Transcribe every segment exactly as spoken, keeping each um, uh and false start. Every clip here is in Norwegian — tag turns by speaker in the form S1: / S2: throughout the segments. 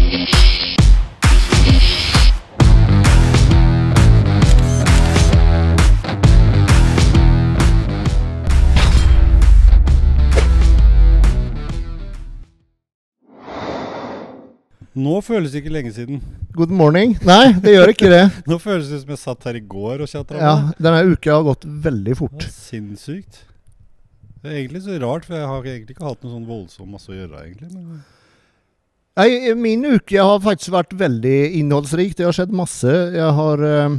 S1: Nå føles det ikke lenge siden.
S2: Good morning. Nei, det gjør ikke det.
S1: Nå føles det som jeg satt her i går og tjatret.
S2: Ja, denne uka har gått veldig fort.
S1: Det er sinnssykt. Det er egentlig så rart, for jeg har egentlig ikke hatt noe sånn voldsomt masse å gjøre, egentlig. Men...
S2: Nei, min uke har faktisk vært veldig innholdsrik. Det har skjedd masse. Jeg har... Uh,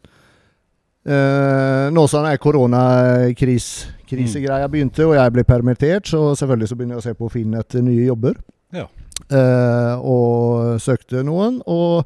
S2: uh, nå sånn er koronakris, krisegreier begynte, og jeg ble permittert, så selvfølgelig så begynner jeg å se på å finne et nye jobber.
S1: Ja.
S2: Uh, og søkte noen, og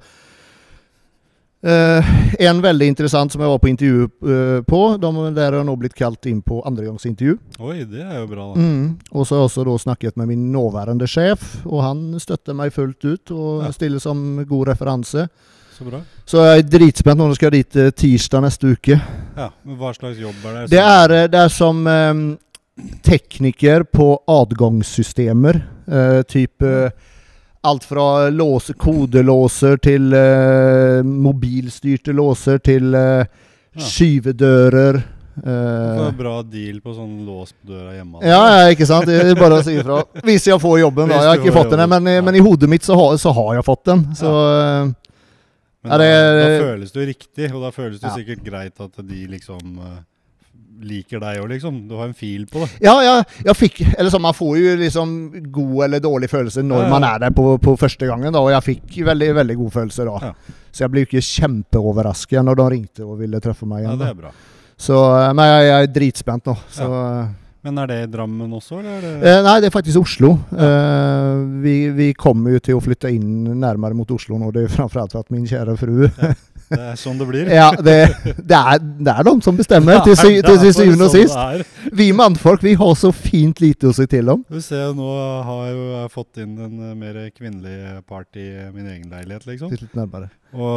S2: uh, en veldig interessant som jeg var på intervju uh, på, de der har nå blitt kalt inn på andregangsintervju.
S1: Oi, det er jo bra da.
S2: Mm. Og så har jeg også da snakket med min nåværende sjef, og han støtter meg fullt ut og ja. Stiller som god referanse.
S1: Så bra.
S2: Så jeg er dritspent når jeg skal dit uh, tirsdag neste uke.
S1: Ja, men hva slags jobb er det?
S2: Det er, det er som um, tekniker på adgangssystemer, uh, type uh, alt fra låse, kodelåser til uh, mobilstyrte låser til uh, ja. Skyvedører. Uh,
S1: det er bra deal på sånn lås på døra hjemme.
S2: Ja, ja, ikke sant? Det er bare å si ifra. Hvis jeg får jobben da, jeg har ikke fått den, men, ja. Men i hodet mitt så har, så har jeg fått den. Så, uh,
S1: men da,
S2: det,
S1: da føles det jo riktig, og da føles det ja. Sikkert greit at de liksom... Uh, liker deg også liksom, du har en fil på det.
S2: Ja, ja, jeg fikk, eller så man får jo liksom god eller dårlig følelse når ja, ja. Man er der på, på første gangen da, og jeg fikk veldig, veldig god følelse da. Ja. Så jeg ble jo ikke kjempeoverrasket når de ringte og ville treffe meg igjen.
S1: Ja, det er bra.
S2: Så, men jeg, jeg er dritspent nå. Så,
S1: ja. Men er det i Drammen også, eller er det?
S2: Eh, nei, det er faktisk Oslo.
S1: Ja.
S2: Eh, vi, vi kommer jo til å flytte inn nærmere mot Oslo nå, det er framfor alt at min kjære fru...
S1: Ja. Det er sånn det blir.
S2: Ja, det, det, er, det er de som bestemmer, ja, til, sy, til, til syvende og sist. Sånn vi mannfolk, vi har så fint lite å si til om.
S1: Du ser, nå har jeg jo fått inn en mer kvinnelig part i min egen leilighet, liksom.
S2: Litt nærmere.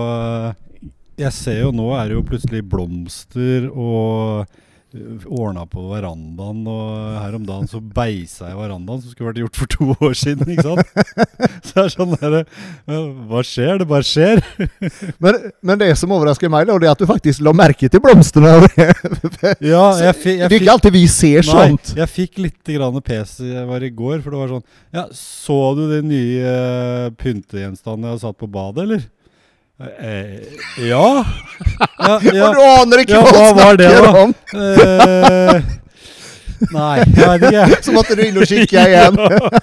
S1: Og jeg ser jo nå er det jo plutselig blomster og ordnet på verandaen, og her om dagen så beisa jeg verandaen som skulle vært gjort for to år siden, ikke sant? Så det er sånn der, hva skjer? Det bare skjer.
S2: men, men det som overrasker meg da, det er at du faktisk la merke til blomsterne.
S1: Ja, jeg fikk...
S2: Det er ikke alltid vi ser
S1: nei,
S2: sånt.
S1: Jeg fikk litt grann pes jeg var i går, for det var sånn, ja, så du de nye uh, pyntegjenstandene jeg har satt på badet, eller? Eh, ja. Ja, ja.
S2: Og du aner ikke
S1: ja,
S2: hva du snakker om.
S1: Eh, nei, jeg vet ikke.
S2: Så måtte du inn og kikke igjen.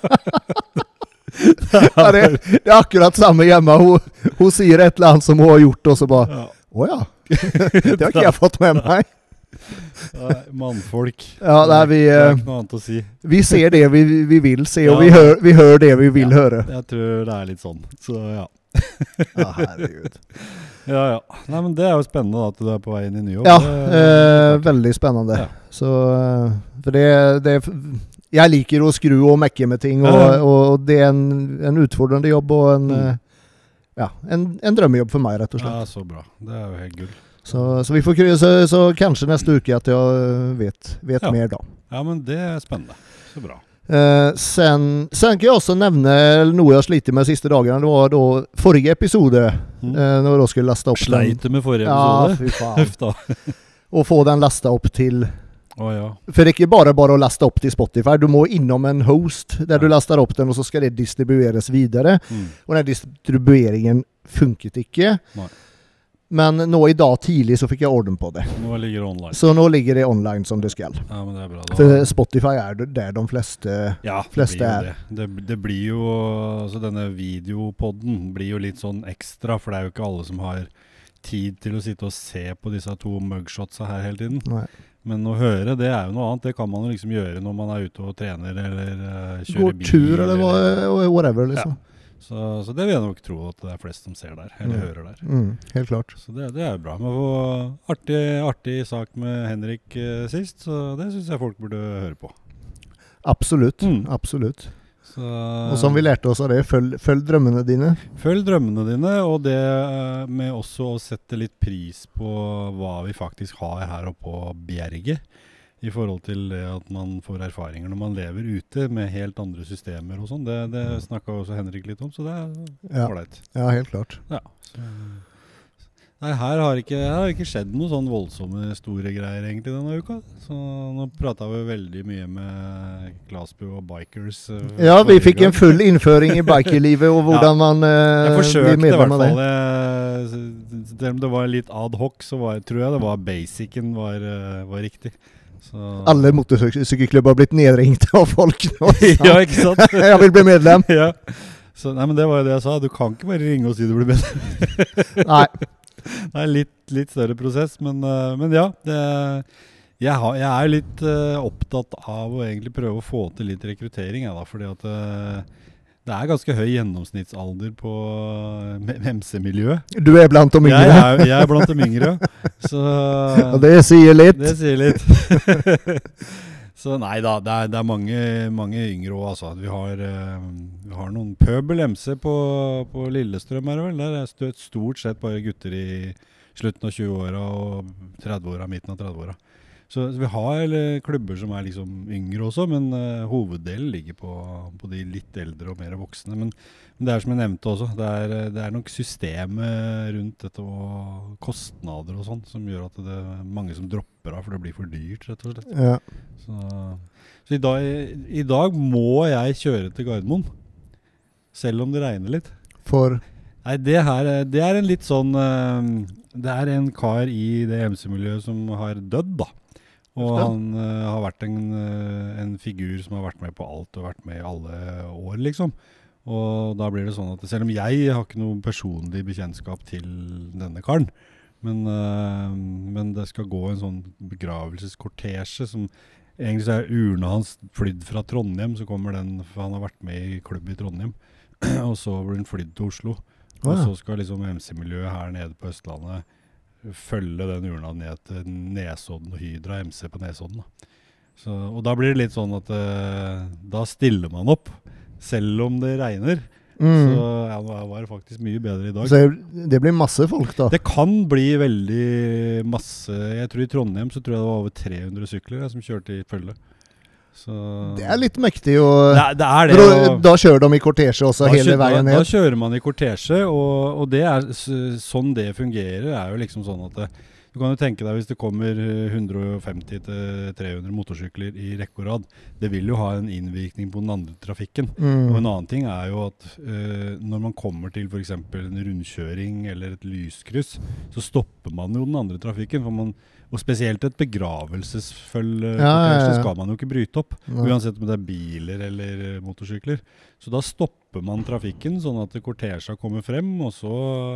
S2: Ja, det, det er akkurat samme hjemme. Hun, hun sier et eller annet som hun har gjort, og så bare, å ja, det har ikke jeg fått med meg.
S1: Nei, mannfolk.
S2: Ja, det er, vi,
S1: det er ikke noe annet å si.
S2: Vi ser det vi, vi vil se, og
S1: ja.
S2: vi, hør, vi hører det vi vil
S1: ja,
S2: høre.
S1: Jeg tror det er litt sånn, så ja.
S2: Ja, herregud.
S1: Ja, ja. Nei, men det er jo spennende da, at du er på vei inn i ny jobb.
S2: Ja,
S1: det,
S2: eh, veldig spennende. Ja. Så, for det, det, jeg liker å skru og mekke med ting, og,
S1: ja.
S2: og det er en, en utfordrende jobb, og en, mm. ja, en, en drømmejobb for meg, rett og slett.
S1: Ja, så bra. Det er jo helt gull.
S2: Så, så vi får så, så kanskje neste uke at jeg vet, vet
S1: ja.
S2: mer da.
S1: Ja, men det er spennende. Så bra.
S2: Uh, sen, sen kan jeg også nevne noe jeg sliter med de siste dagene. Det var da forrige episode mm. uh, når jeg skulle laste opp
S1: Sleite med forrige episode?
S2: Ja, fy faen. Og få den lastet opp til
S1: oh, ja.
S2: For det er ikke bare bare å laste opp til Spotify. Du må innom en host der ja. Du laster opp den, og så skal det distribueres videre. Mm. Og den distribueringen funket ikke. Nei. Men nå i dag tidlig så fikk jeg orden på det.
S1: Nå ligger det online.
S2: Så nå ligger det online som det skal.
S1: Ja, men det er bra. Da.
S2: For Spotify er der de fleste,
S1: ja,
S2: fleste
S1: det
S2: er.
S1: Det. Det, det blir jo, altså denne videopodden blir jo litt sånn ekstra, for det er jo ikke alle som har tid til å sitte og se på disse to mugshotsa her hele tiden.
S2: Nei.
S1: Men å høre, det er jo noe annet. Det kan man jo liksom gjøre når man er ute og trener, eller uh, kjører
S2: går
S1: bil.
S2: Går tur, eller, eller whatever, liksom.
S1: Ja. Så, så det vil jeg nok tro at det er flest som ser der, eller mm. hører der.
S2: Mm, helt klart.
S1: Så det, det er jo bra. Men det var artig, artig sak med Henrik eh, sist, så det synes jeg folk burde høre på.
S2: Absolutt, mm. absolutt. Så, og som vi lærte oss av det, følg, følg drømmene dine.
S1: Følg drømmene dine, og det med også å sette litt pris på hva vi faktisk har her oppe på Bjerget. I forhold til det at man får erfaringer når man lever ute med helt andre systemer og sånn. Det, det snakket også Henrik litt om, så det er ålreit.
S2: Ja, helt klart.
S1: Ja, så, nei, her har ikke, her har ikke skjedd noe sånn voldsomme store greier egentlig denne uka. Så nå pratet vi veldig mye med Glasbu og bikers. Uh,
S2: ja, vi fikk en full innføring I bikerlivet og hvordan ja. man uh,
S1: jeg forsøkte I hvert fall. Jeg, selv om det var litt ad hoc, så var, tror jeg det var basicen var, uh, var riktig. Så.
S2: Alle motorsykkelklubber har blitt nedringt av folk nå.
S1: Ja, ikke sant?
S2: Jeg vil bli medlem.
S1: Ja. Så, nei, men det var jo det jeg sa. Du kan ikke bare ringe og si du blir medlem.
S2: Nei.
S1: Det er litt, litt større prosess, men, uh, men ja, det, jeg, har, jeg er litt uh, opptatt av å egentlig prøve å få til litt rekruttering, ja, da, fordi at uh, det er ganske høy gjennomsnittsalder på M C-miljøet.
S2: Du er blant de yngre?
S1: Jeg er, jeg er blant de yngre, så
S2: og det sier litt.
S1: Det sier litt. Så nei da, det er, det er mange, mange yngre også, altså. Vi har, uh, vi har noen pøbel M C på, på Lillestrøm her vel. Der er støt stort sett bare gutter I slutten av tjue-åra og tredve-åra, midten av tredve-åra. Så, så vi har eller, klubber som er liksom yngre også, men uh, hoveddelen ligger på, på de litt eldre og mer voksne. Men, men det er som jeg nevnte også, det er, det er nok systemet rundt dette og kostnader og sånt som gjør at det er mange som dropper av, for det blir for dyrt, rett og slett.
S2: Ja.
S1: Så, så i, dag, i dag må jeg kjøre til Gardermoen, selv om det regner litt.
S2: For?
S1: Nei, det her, det er en litt sånn, uh, det er en kar I det M C-miljøet som har dødd da. Og han uh, har vært en, uh, en figur som har vært med på alt og vært med I alle år, liksom. Og da blir det sånn at selv om jeg har ikke noen personlig bekjentskap til denne karen, men, uh, men det skal gå en sånn begravelseskortesje som egentlig så er urna hans flydd fra Trondheim, så kommer den, for han har vært med I klubb I Trondheim, og så blir den flydd til Oslo. Og så skal liksom M C-miljøet her nede på Østlandet følge den urna ned til Nesodden og Hydra M C på Nesodden. Da. Så, og da blir det litt sånn at uh, da stiller man opp, selv om det regner. Mm. Så ja, det var faktisk mye bedre I dag.
S2: Så det blir masse folk da?
S1: Det kan bli veldig masse. Jeg tror I Trondheim så tror jeg det var over tre hundre sykler ja, som kjørte I følge. Så
S2: det er litt mektig å
S1: det, det er det,
S2: da, da kjører de I kortesje også hele
S1: kjører,
S2: veien ned.
S1: Da, da kjører man I kortesje, og, og det er sånn det fungerer er jo liksom sånn at det, du kan jo tenke deg hvis det kommer hundre femti til tre hundre motorsykler I rekke og rad, det vil jo ha en innvirkning på den andre trafikken. Mm. Og en annen ting er jo at uh, når man kommer til for eksempel en rundkjøring eller et lyskryss, så stopper man jo den andre trafikken, for man og spesielt et begravelsesfølge ja, ja, ja. Så skal man jo ikke bryte opp, ja. Uansett om det er biler eller motorsykler. Så da stopper man trafikken sånn at kortesja kommer frem, og så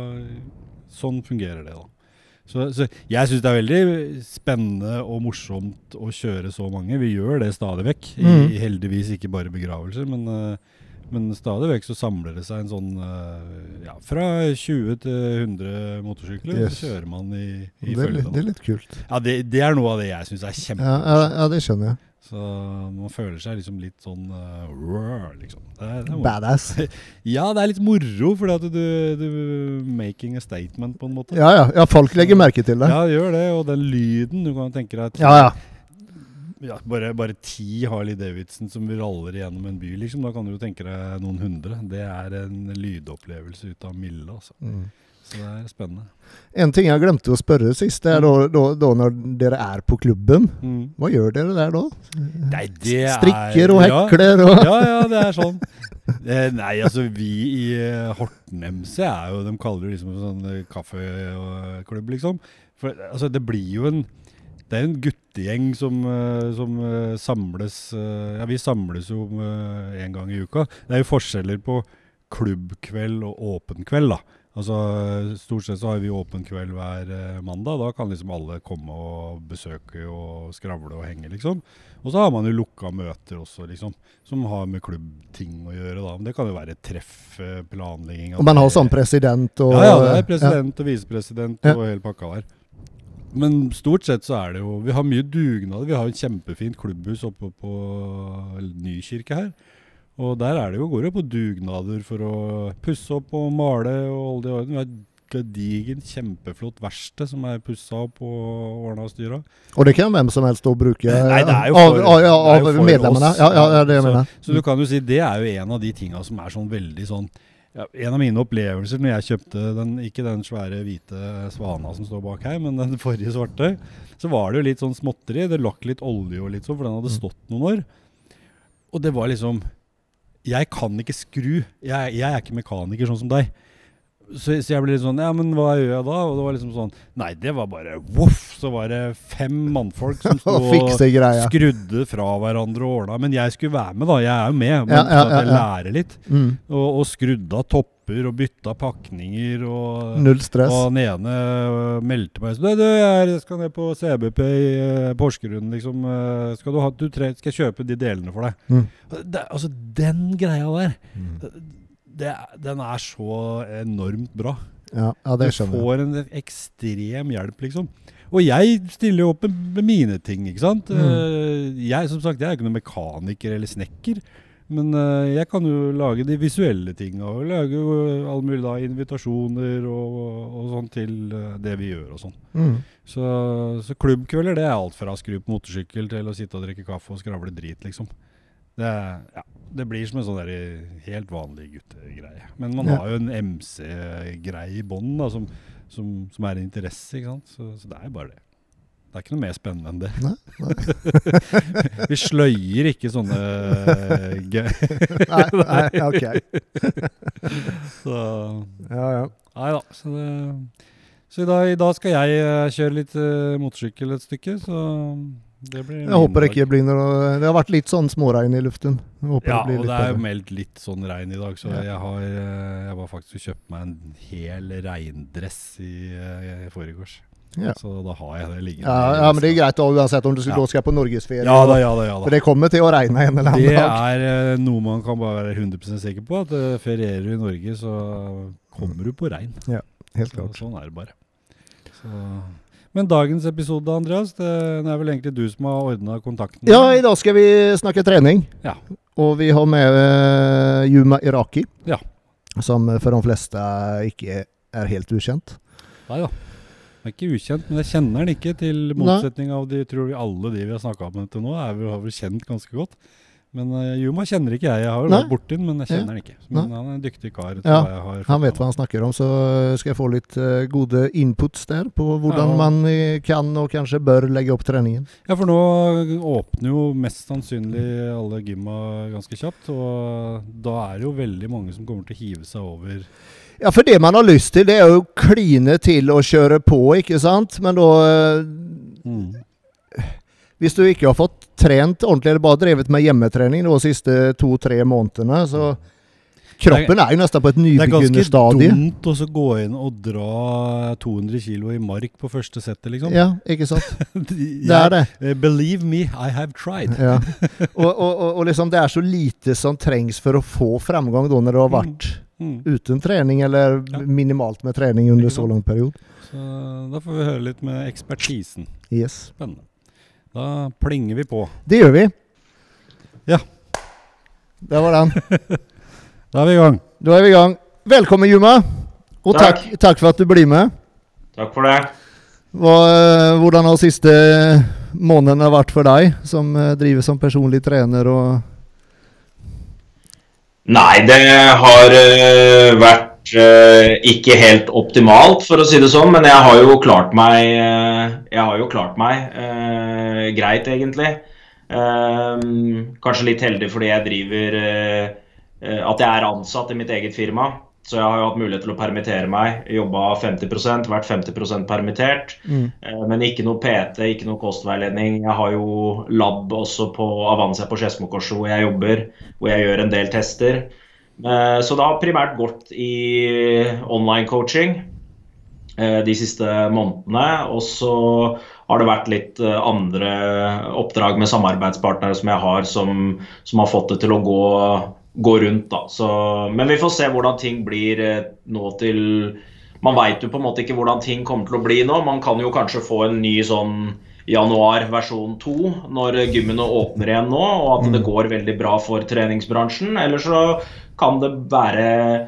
S1: sånn fungerer det da. Så, så jeg synes det er veldig spennende og morsomt å kjøre så mange. Vi gjør det stadig vekk, mm. I, heldigvis ikke bare begravelser, men... Uh, Men stadig vekk så samler det seg en sånn, uh, ja, fra tjue til hundre motorsykler, yes. Så kjører man I, I
S2: det, følge. Det er litt kult.
S1: Ja, det, det er noe av det jeg synes er kjempe.
S2: Ja, ja, ja, det skjønner jeg.
S1: Så man føler seg liksom litt sånn, uh, rrr, liksom. Det er, det er
S2: badass.
S1: Ja, det er litt moro, fordi at du, du making a statement på en måte.
S2: Ja, ja, ja, folk legger merke til det.
S1: Ja, gjør det, og den lyden, du kan tenke deg...
S2: Ja, ja.
S1: Ja, bare, bare ti Harley Davidson som vi raller igjennom en by, liksom. Da kan du jo tenke deg noen hundre. Det er en lydopplevelse ut av milde, altså. Mm. Så det er spennende.
S2: En ting jeg glemte å spørre sist, det er da, da, da når dere er på klubben. Mm. Hva gjør dere der da?
S1: Nei, det er...
S2: Strikker og hekler og...
S1: Ja, ja, det er sånn. Eh, nei, altså vi I uh, Horten M C er jo, de kaller det liksom en sånn kaffeklubb, liksom. For altså, det blir jo en... Det er en guttegjeng som, uh, som uh, samles, uh, ja vi samles jo uh, en gang I uka. Det er jo forskjeller på klubbkveld og åpen kveld da. Altså stort sett så har vi åpen kveld hver uh, mandag, da kan liksom alle komme og besøke og skravle og henge liksom. Og så har man jo lukka møter også liksom, som har med klubbting å gjøre da. Men det kan jo være treff, uh, planlegging.
S2: Og man har sånn president og...
S1: Ja, ja, det er president ja. Og visepresident
S2: ja.
S1: Og hele pakka der. Men stort sett så er det jo, vi har mye dugnader, vi har et kjempefint klubbhus oppe på Nykirke her, og der er det jo, går det på dugnader for å pusse opp og male og holde det i orden. Vi har gedigen, kjempeflott verksted som er pusset opp og ordnet og styret.
S2: Og det kan hvem som helst da bruke
S1: Nei, det er jo
S2: av,
S1: for,
S2: av, ja, av
S1: det er jo for
S2: medlemmene.
S1: oss.
S2: Ja, ja, ja, det jeg
S1: så,
S2: mener.
S1: så du kan jo si, det er jo en av de tingene som er sånn veldig sånn, ja, en av mine opplevelser når jeg kjøpte den, ikke den svære hvite svana som står bak her, men den forrige svarte, så var det jo litt sånn småtteri, det lakk litt olje og litt sånn, for den hadde stått noen år. Og det var liksom, jeg kan ikke skru, jeg, jeg er ikke mekaniker sånn som deg. Så, så jeg ble litt sånn, ja, men hva gjør jeg da? Og det var liksom sånn, nei, det var bare, voff, så var det fem mannfolk som stod og skrudde fra hverandre og ordnet. Men jeg skulle være med da, jeg er jo med, men ja, ja, ja, ja. Jeg lærer litt. Mm. Og, og skrudde av topper og bytta pakninger. Og,
S2: null stress.
S1: Og den ene meldte meg, så, du, jeg skal ned på C B P i uh, Porsgrunn, liksom, uh, skal du ha, du tre, skal jeg kjøpe de delene for deg? Mm. Det, altså, den greia der, mm. Det, den er så enormt bra.
S2: Ja, ja, det skjønner jeg.
S1: Du får en ekstrem hjelp, liksom. Og jeg stiller jo opp med, med mine ting, ikke sant? Mm. Jeg, som sagt, jeg er ikke noen mekaniker eller snekker, men uh, jeg kan jo lage de visuelle tingene, og lage jo alle mulige da, invitasjoner og, og sånn til uh, det vi gjør og sånn. Mm. Så, så klubbkvelder, det er alt fra å skru på motorsykkel til å sitte og drikke kaffe og skravle drit, liksom. Det, ja, det blir som en sånn der helt vanlig guttegreie. Men man ja. Har jo en M C-greie i bånden da, som, som, som er en interesse, ikke sant? Så, så det er jo bare det. Det er ikke noe mer spennende enn det. Nei, nei. Vi sløyer ikke sånne
S2: nei, nei, ok.
S1: Så,
S2: ja, ja.
S1: Nei da, så det... Så i dag, i dag skal jeg uh, kjøre litt uh, motorsykkel et stykke, så... Det
S2: jeg håper det ikke blir noe, det har vært litt sånn småregn i luften.
S1: Ja, det og det er jo meldt litt sånn regn i dag, så ja. jeg, har, jeg var faktisk og kjøpt meg en hel regndress i, i foregårs. Ja. Så da har jeg det liggende.
S2: Ja, ja, men det er greit da, uansett om du ja. Skal på Norgesferie.
S1: Ja da, ja da, ja da.
S2: For det kommer til å regne en eller annen
S1: det
S2: dag.
S1: Det er noe man kan bare være hundre prosent sikker på, at uh, ferierer du i Norge, så kommer du på regn.
S2: Ja, helt klart.
S1: Så, sånn er det bare. Så... Men dagens episode, Andreas, det er vel egentlig du som har ordnet kontakten?
S2: Ja, i dag skal vi snakke trening.
S1: Ja.
S2: Og vi har med uh, Yuma Iraki,
S1: ja.
S2: Som for de fleste ikke er helt ukjent.
S1: Nei da, det er ikke ukjent, men jeg kjenner den ikke til motsetning av de, tror vi alle de vi har snakket om til nå, er vi, har vi kjent ganske godt. Men uh, Yuma kjenner ikke jeg, jeg har jo vært bort inn, men jeg kjenner ja. Den ikke. Men Nei. Han er en dyktig kar.
S2: Ja, jeg har han vet hva han snakker om, så skal jeg få litt uh, gode inputs der på hvordan ja. Man kan og kanskje bør legge opp treningen.
S1: Ja, for nå åpner jo mest sannsynlig alle gymma ganske kjapt, og da er det jo veldig mange som kommer til å hive seg over.
S2: Ja, for det man har lyst til, det er jo kline til å kjøre på, ikke sant? Men da... Uh, mm. Hvis du ikke har fått trent ordentlig, eller bare drevet med hjemmetrening de siste to-tre månedene, så kroppen er jo nesten på et nybegynnerstadie.
S1: Det er ganske dumt å så gå inn og dra to hundre kilo i mark på første settet, liksom.
S2: Ja, ikke sant? Det er det.
S1: Believe me, I have tried.
S2: Ja. Og, og, og, og liksom det er så lite som trengs for å få fremgang da når du har vært mm. Mm. uten trening, eller ja. Minimalt med trening under så lang periode.
S1: Så da får vi høre litt med ekspertisen.
S2: Yes.
S1: Spennende. Da plinger vi på.
S2: Det gjør vi.
S1: Ja.
S2: Det var den.
S1: Da er vi i gang.
S2: Da er vi i gang. Velkommen, Yuma. Og takk. Takk, takk for at du blir med.
S3: Takk for det.
S2: Hva, hvordan har siste måneden vært for deg, som driver som personlig trener? Og
S3: Nei, det har uh, vært uh, ikke helt optimalt, for å si det sånn, men jeg har jo klart meg, uh, jeg har jo klart meg uh, greit, egentlig. Uh, kanskje litt heldig fordi jeg driver, uh, uh, at jeg er ansatt i mitt eget firma. Så jeg har jo hatt mulighet til å permittere meg, jobbet femti prosent, vært femti prosent permittert, mm. uh, men ikke noe P T, ikke noe kostveiledning. Jeg har jo lab også på Avanza på Skedsmokorset hvor jeg jobber, hvor jeg gjør en del tester. Uh, så det har primært gått i online coaching uh, de siste månedene, og så har det vært litt uh, andre oppdrag med samarbeidspartnere som jeg har, som, som har fått det til å gå gå rundt da, så, men vi får se hvordan ting blir eh, nå til, man vet jo på en måte ikke hvordan ting kommer til å bli nå, man kan jo kanskje få en ny sånn januar versjon to når gymmene åpner igjen nå, og at det går veldig bra for treningsbransjen, eller så kan det være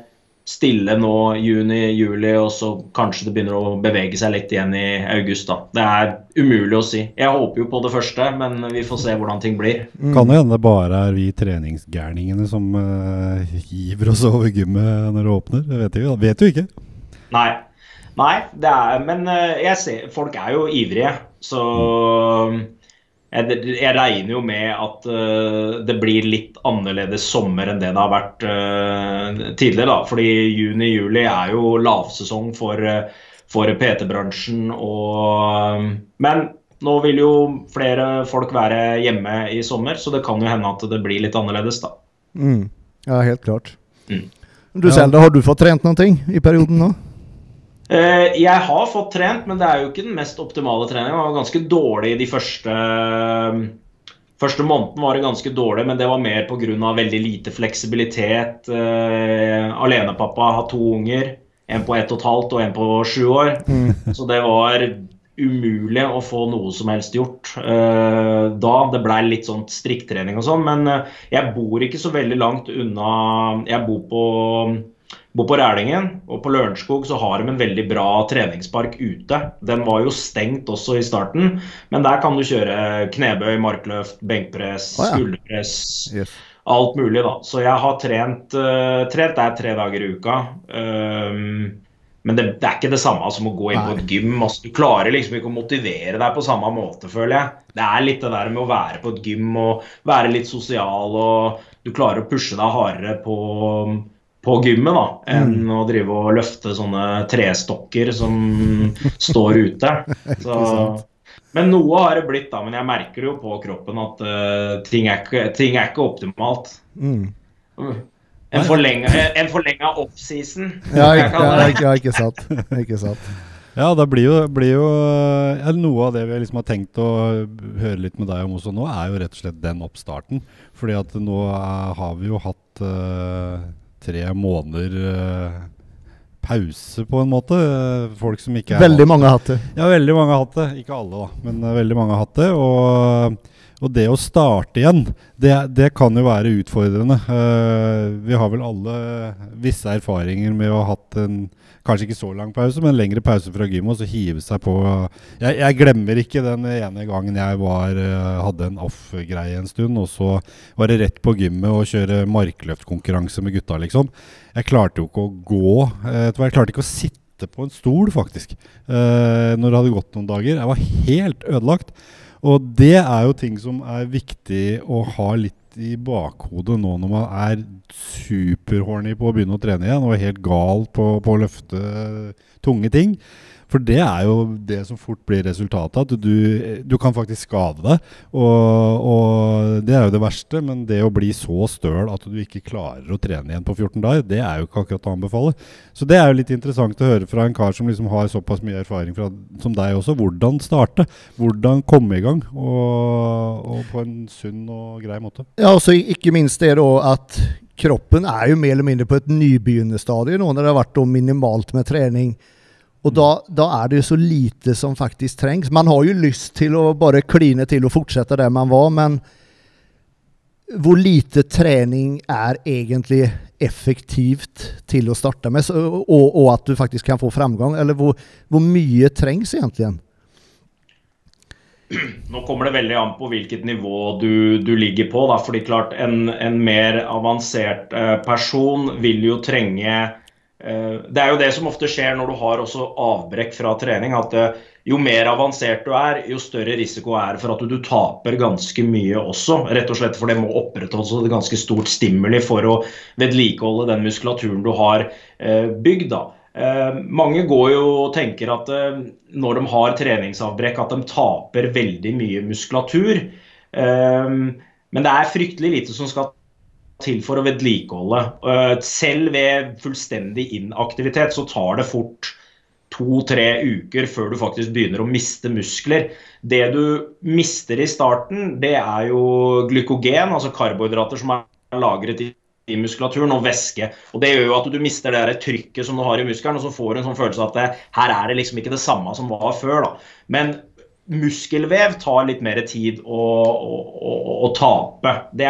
S3: stille nå juni, juli, og så kanskje det begynner å bevege seg litt igjen i august da. Det er umulig å si. Jeg håper jo på det første, men vi får se hvordan ting blir.
S1: Mm. Kan det hende det bare er vi treningsgærningene som uh, hiver oss over gymmet når det åpner? Det vet jeg, vet du ikke?
S3: Nei, Nei det er, men uh, jeg ser, folk er jo ivrige, så... Mm. Jeg, jeg regner jo med at uh, det blir litt annerledes sommer enn det det har vært uh, tidligere da, fordi juni-juli er jo lavsesong for, uh, for P T-bransjen, og, uh, men nå vil jo flere folk være hjemme i sommer, så det kan jo hende at det blir litt annerledes da.
S2: Mm. Ja, helt klart.
S3: Mm.
S2: Du selv, da, har du fått trent noen ting i perioden nå?
S3: Uh, jeg har fått trent, men det er jo ikke den mest optimale treningen. Det var ganske dårlig de første uh, første måneden var det ganske dårlig, men det var mer på grunn av veldig lite fleksibilitet. Uh, alenepappa har to unger, en på ett og et halvt og en på sju år, mm. så det var umulig å få noe som helst gjort uh, da. Det ble litt sånn striktrening og sånn, men uh, jeg bor ikke så veldig langt unna. Jeg bor på bor på Rælingen, og på Lørenskog så har de en veldig bra treningspark ute. Den var jo stengt også i starten, men der kan du kjøre knebøy, markløft, benkpress, oh, ja. skulderpress, yes. alt mulig da. Så jeg har trent, uh, trent der tre dager i uka, um, men det, det er ikke det samme som å gå inn på et gym. Altså, du klarer liksom ikke å motivere deg på samme måte, føler jeg. Det er litt det der med å være på et gym og være litt sosial, og du klarer å pushe deg hardere på... på gymmet da, enn mm. å drive og løfte sånne trestokker som står ute. Så, men noe har det blitt da, men jeg merker jo på kroppen at uh, ting, er ikke, ting er ikke optimalt. Mm. En forlenget, en forlenget off-season.
S2: Ja, ikke, ja, ikke, ikke sant. Ikke sant.
S1: Ja, det blir jo, blir jo ja, noe av det vi liksom har tenkt å høre litt med deg om også nå, er jo rett og slett den oppstarten. Fordi at nå er, har vi jo hatt... Uh, tre måneder uh, pause på en måte. Folk som ikke er...
S2: Veldig mange har hatt det.
S1: Ja, veldig mange har hatt det. Ikke alle da, men uh, veldig mange har hatt det. Og, og det å starte igjen, det, det kan jo være utfordrende. Uh, vi har vel alle visse erfaringer med å ha hatt en, kanskje ikke så lang pause, men en lengre pause fra gym, og så hive seg på. Jeg, jeg glemmer ikke den ene gangen jeg var, hadde en off-greie en stund, og så var det rett på gymmet og kjøre markløftkonkurranse med gutta, liksom. Jeg klarte jo ikke å gå, jeg klarte ikke å sitte på en stol, faktisk, når det hadde gått noen dager. Jeg var helt ødelagt. Og det er jo ting som er viktig å ha litt i bakhodet nå når man er superhorny på å begynne å trene igjen og er helt gal på, på å løfte tunge ting. For det er jo det som fort blir resultatet, at du, du kan faktisk skade deg, og, og det er jo det verste, men det å bli så støl at du ikke klarer å trene igjen på fjorten dager, det er jo ikke akkurat å anbefale. Så det er jo litt interessant å høre fra en kar som liksom har såpass mye erfaring fra, som deg også, hvordan starte, hvordan komme i gang, og, og på en sunn og grei måte.
S2: Ja, så ikke minst det da at kroppen er jo mer eller mindre på et nybegynnestadie nå, når det har vært da minimalt med trening. Og da, da er det jo så lite som faktisk trengs. Man har jo lyst til å bare kline til og fortsette der man var, men hvor lite trening er egentlig effektivt til å starte med, og, og at du faktisk kan få framgang, eller hvor, hvor mye trengs egentlig?
S3: Nå kommer det veldig an på hvilket nivå du, du ligger på, da, fordi klart en, en mer avansert eh, person vil jo trenge. Det er jo det som ofte skjer når du har også avbrekk fra trening, at jo mer avansert du er, jo større risiko er for at du, du taper ganske mye også, rett og slett for det må opprettholdes et ganske stort stimuli for å vedlikeholde den muskulaturen du har bygd da. Mange går jo og tenker at når de har treningsavbrekk at de taper veldig mye muskulatur, men det er fryktelig lite som skal til for å vedlikeholde. Selv ved fullstendig inaktivitet så tar det fort to-tre uker før du faktisk begynner å miste muskler. Det du mister i starten, det er jo glykogen, altså karbohydrater som er lagret i i muskulaturen og væske, og det gjør jo at du mister det der trykket som du har i muskelen, og så får du en sånn følelse at det, her er det liksom ikke det samme som var før da. Men muskelvev tar litt mer tid å, å, å, å tape. Det er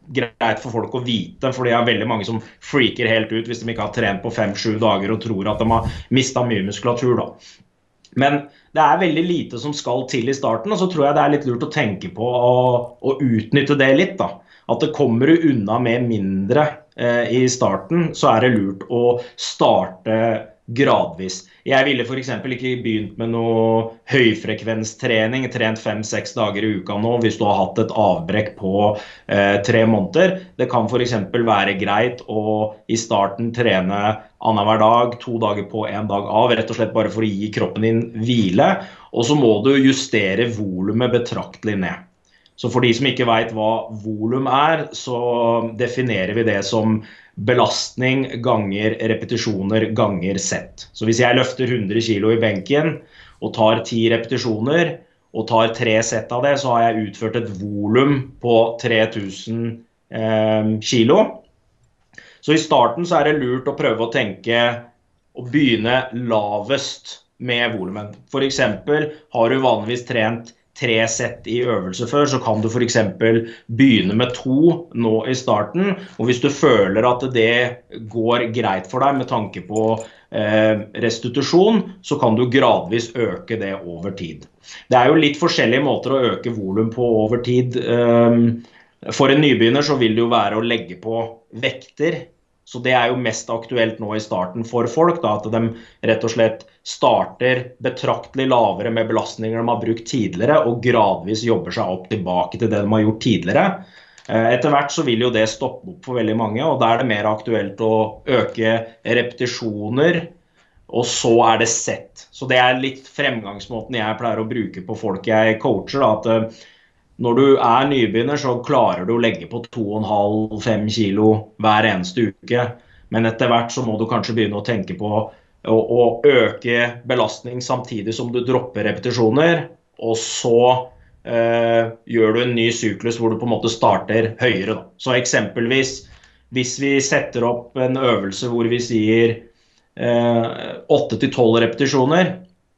S3: greit for folk å vite, for det er veldig mange som freaker helt ut hvis de ikke har trent på fem sju dager og tror at de har mistet mye muskulatur da. Men det er veldig lite som skal til i starten, og så tror jeg det er litt lurt å tenke på å, å utnytte det litt da. At det kommer du unna med mindre eh, i starten, så er det lurt å starte gradvis. Jeg ville for eksempel ikke begynt med noe høyfrekvenstrening, trent fem seks dager i uka nå, hvis du har hatt et avbrekk på eh, tre måneder. Det kan for eksempel være greit å i starten trene annenhver dag, to dager på, en dag av, rett og slett bare for å gi kroppen din hvile, og så må du justere volumet betraktelig ned. Så for de som ikke vet hva volum er, så definerer vi det som belastning ganger repetisjoner ganger sett. Så hvis jeg løfter hundre kilo i benken og tar ti repetisjoner og tar tre sett av det, så har jeg utført et volum på tre tusen eh, kilo. Så i starten så er det lurt å prøve å tenke å begynne lavest med volumen. For eksempel har du vanligvis trent tre sett i øvelse før, så kan du for eksempel begynne med to nå i starten, og hvis du føler at det går greit for deg med tanke på eh, restitusjon, så kan du gradvis øke det over tid. Det er jo litt forskjellige måter å øke volum på over tid. For en nybegynner så vil det jo være å legge på vekter, så det er jo mest aktuelt nå i starten for folk, da, at de rett og slett starter betraktelig lavere med belastninger de har brukt tidligere, og gradvis jobber seg opp tilbake til det de har gjort tidligere. Etter hvert så vil jo det stoppe opp for veldig mange, og da er det mer aktuelt å øke repetisjoner, og så er det sett. Så det er litt fremgangsmåten jeg pleier å bruke på folk jeg coacher, da, at når du er nybegynner, så klarer du å legge på to komma fem til fem kilo hver eneste uke. Men etter hvert så må du kanskje begynne å tenke på å, å øke belastning samtidig som du dropper repetisjoner. Og så eh, gjør du en ny syklus hvor du på en måte starter høyere. Da. Så eksempelvis, hvis vi setter opp en øvelse hvor vi sier eh, åtte til tolv repetisjoner,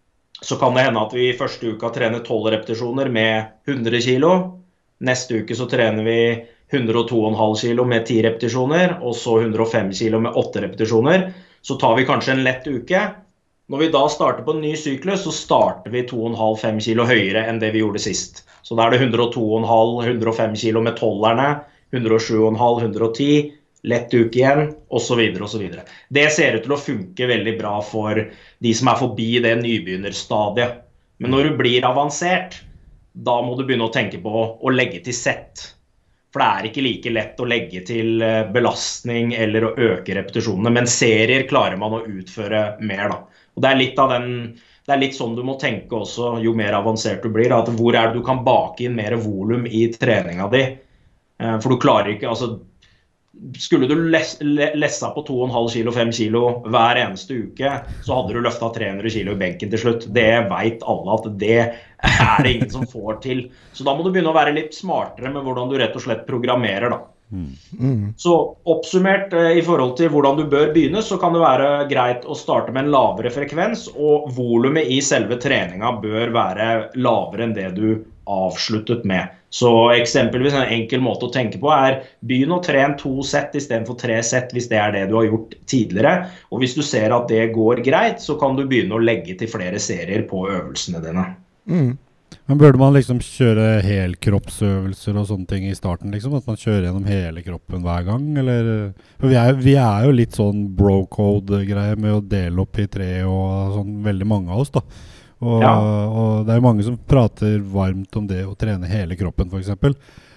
S3: så kan det hende at vi i første uka trener tolv repetisjoner med hundre kilo. Neste uke så trener vi hundre og to komma fem kilo med ti repetisjoner, og så hundre og fem kilo med åtte repetisjoner. Så tar vi kanskje en lett uke. Når vi da starter på en ny syklus, så starter vi to komma fem til fem kilo høyere enn det vi gjorde sist. Så da er det hundre og to komma fem, hundre og fem kilo med tolverne, hundre og sju komma fem, hundre og ti, lett uke igjen, og så videre, og så videre. Det ser ut til å funke veldig bra for de som er forbi det nybegynnerstadiet. Men når du blir avansert, da må du begynne å tenke på å legge til sett. For det er ikke like lett å legge til belastning eller å øke repetisjonene, men serier klarer man å utføre mer da. Og det er litt av den, det er litt sånn du må tenke også, jo mer avansert du blir, at hvor er det du kan bake inn mer volum i treninga di? For du klarer ikke, altså, skulle du les, lessa på to komma fem kilo, fem kilo hver eneste uke, så hadde du løftet tre hundre kilo i benken til slutt. Det vet alle at det er det ingen som får til. Så da må du begynne å være litt smartere med hvordan du rett og slett programmerer da. Mm. Mm. Så oppsummert eh, i forhold til hvordan du bør begynne, så kan det være greit å starte med en lavere frekvens, og volumet i selve treninga bør være lavere enn det du avsluttet med. Så eksempelvis en enkel måte å tenke på er begynn å trene to sett i stedet for tre sett hvis det er det du har gjort tidligere. Og hvis du ser at det går greit, så kan du begynne å legge til flere serier på øvelsene dine.
S1: Mm. Men burde man liksom kjøre helkroppsøvelser og sånne ting i starten, liksom? At man kjører gjennom hele kroppen hver gang? Eller? For vi er, vi er jo litt sånn bro-code-greie med å dele opp i tre og sånn, veldig mange av oss da. Og, ja. og det er mange som prater varmt om det å trene hele kroppen for eksempel.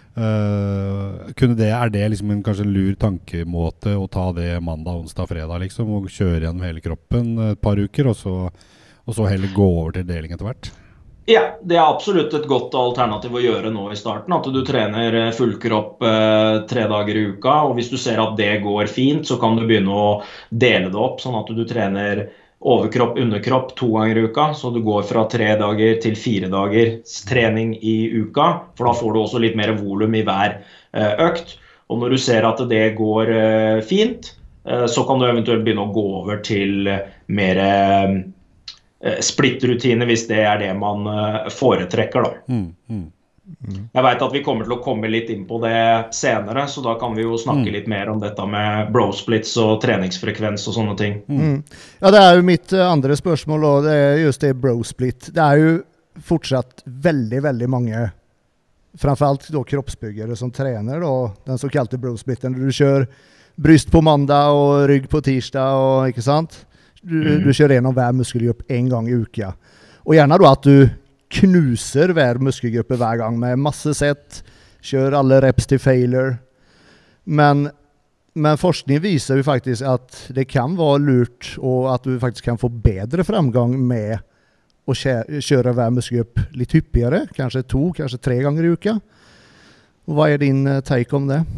S1: Uh, kunne det, er det liksom en kanskje lur tankemåte å ta det mandag, onsdag, fredag liksom, og kjøre gjennom hele kroppen et par uker, og så, og så heller gå over til deling etter hvert?
S3: Ja, det er absolutt et godt alternativ å gjøre nå i starten, at du trener full kropp eh, tre dager i uka, og hvis du ser at det går fint, så kan du begynne å dele det opp, sånn at du trener overkropp, underkropp to ganger i uka, så du går fra tre dager til fire dager trening i uka, for da får du også litt mer volum i hver økt. Og når du ser at det går fint, så kan du eventuelt begynne å gå over til mer splittrutine hvis det er det man foretrekker da. Mm, mm. Jeg vet at vi kommer til å komme litt inn på det senere, så da kan vi jo snakke litt mer om dette med bro-splits og treningsfrekvens og sånne ting.
S2: Mm. Ja, det er jo mitt andre spørsmål, og det er just det bro-split. Det er jo fortsatt veldig, veldig mange, framförallt då kroppsbyggare som tränar då, den så kallade bro-splitten. Du kör bryst på mandag och rygg på tirsdag, och, ikke sant? Du, mm. du kör igenom hver muskelgrupp en gang i uka. Og gjerne då at du knuser hver muskelgruppe hver gang med masse sett, kör alle reps til failure. Men, men forskning viser jo faktisk at det kan være lurt, og at du faktisk kan få bedre framgang med å kjøre hver muskelgrupp litt hyppigere, kanskje to, kanskje tre ganger i uka. Hva er din take om det?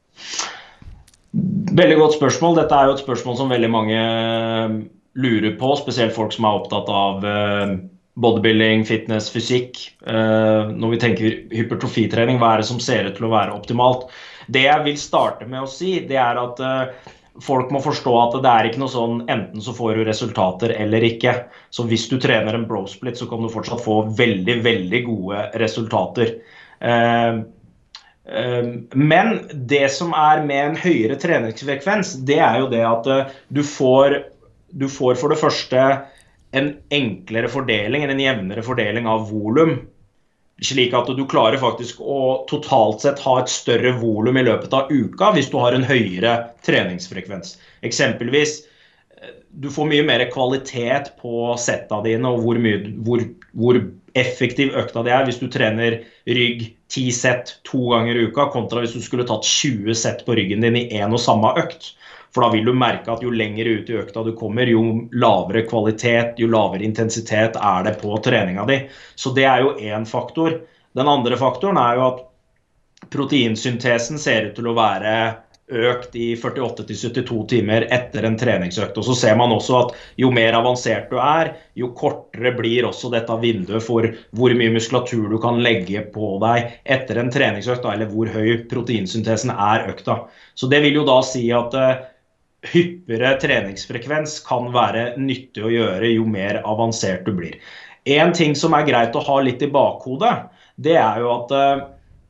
S3: Veldig godt spørsmål. Dette er jo et spørsmål som veldig mange lurer på, spesielt folk som er opptatt av bodybuilding, fitness, fysikk. Når vi tenker hypertrofitrening, hva er det som ser ut til å være optimalt? Det jeg vil starte med å si, det er at folk må forstå at det er ikke noe sånn, enten så får du resultater eller ikke. Så hvis du trener en bro-split, så kan du fortsatt få veldig, veldig gode resultater. Uh, uh, men det som er med en høyere treningsfrekvens, det er jo det at uh, du, får, du får for det første en enklere fordeling, en jevnere fordeling av volum, slik at du klarer faktisk å totalt sett ha et større volum i løpet av uka hvis du har en høyere treningsfrekvens. Eksempelvis, du får mye mer kvalitet på setta dine og hvor, mye, hvor, hvor effektiv økta det er hvis du trener rygg ti sett to ganger i uka, kontra hvis du skulle tatt tjue sett på ryggen din i en og samme økt. For da vil du merke at jo lenger ut i økta du kommer, jo lavere kvalitet, jo lavere intensitet er det på treninga di. Så det er jo en faktor. Den andre faktoren er jo at proteinsyntesen ser ut til å være økt i førtiåtte til syttito timer etter en treningsøkt. Og så ser man også at jo mer avansert du er, jo kortere blir også dette vinduet for hvor mye muskulatur du kan legge på deg etter en treningsøkt, eller hvor høy proteinsyntesen er økta. Så det vil jo da si at hyppigere treningsfrekvens kan være nyttig å gjøre jo mer avansert du blir. En ting som er greit å ha litt i bakhodet, det er jo at uh,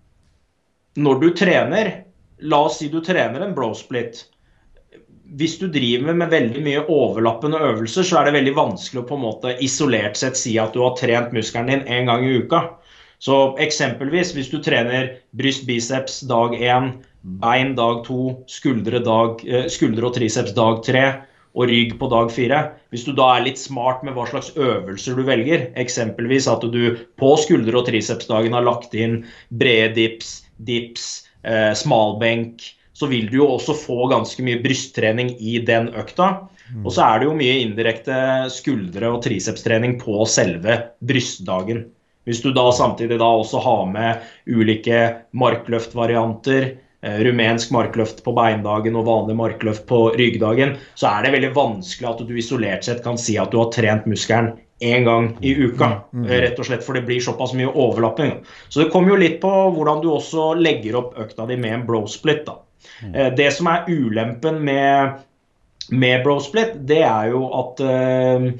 S3: når du trener, la oss si du trener en bro-split, hvis du driver med veldig mye overlappende øvelser, så er det veldig vanskelig å på en måte isolert sett si at du har trent muskelen din en gang i uka. Så eksempelvis, hvis du trener bryst biceps dag en, bein dag to, skuldre, dag, skuldre og triceps dag tre, og rygg på dag fire. Hvis du da er litt smart med hva slags øvelser du velger, eksempelvis at du på skuldre- og tricepsdagen har lagt inn brede dips, dips, eh, smalbenk, så vil du jo også få ganske mye brysttrening i den økta. Mm. Og så er det jo mye indirekte skuldre- og tricepstrening på selve brystdagen. Hvis du da samtidig da også har med ulike markløftvarianter, rumensk markløft på beindagen og vanlig markløft på ryggdagen, så er det veldig vanskelig at du isolert sett kan si at du har trent muskelen en gang i uka, rett og slett, for det blir såpass mye overlapping. Så det kommer jo litt på hvordan du også legger opp økta di med en bro-split da. Det som er ulempen med, med bro-split, det er jo at uh,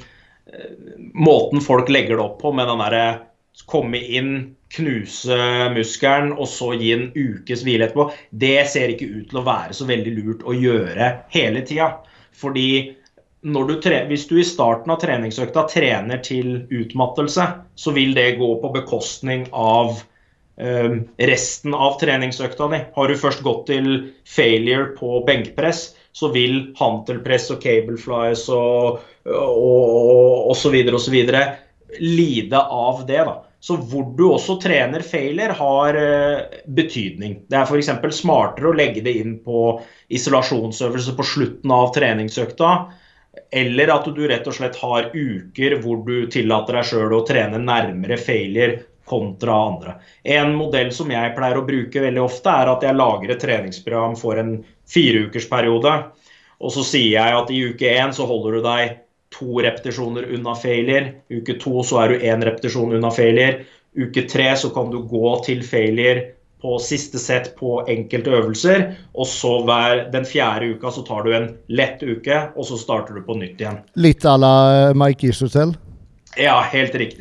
S3: måten folk legger det opp på med den der komme inn, knuse muskelen, og så gi en ukes hvile etterpå, det ser ikke ut til å være så veldig lurt å gjøre hele tiden. Fordi når du tre- hvis du i starten av treningsøkta trener til utmattelse, så vil det gå på bekostning av um, resten av treningsøkta di. Har du først gått til failure på benkpress, så vil hantelpress og cableflies og, og, og så videre og så videre lide av det da. Så hvor du også trener failure har uh, betydning. Det er for eksempel smartere å legge det inn på isolasjonsøvelse på slutten av treningsøkta, eller at du rett og slett har uker hvor du tillater deg selv å trene nærmere failure kontra andre. En modell som jeg pleier å bruke veldig ofte er at jeg lager et treningsprogram for en fire ukers periode, og så sier jeg at i uke en så holder du deg to repetisjoner unna failure, uke to så er du en repetisjon unna failure, uke tre så kan du gå til failure på siste sett på enkelte øvelser, og så hver, den fjerde uka så tar du en lett uke, og så starter du på nytt igjen.
S2: Litt à la Mike Isotel?
S3: Ja, helt riktig.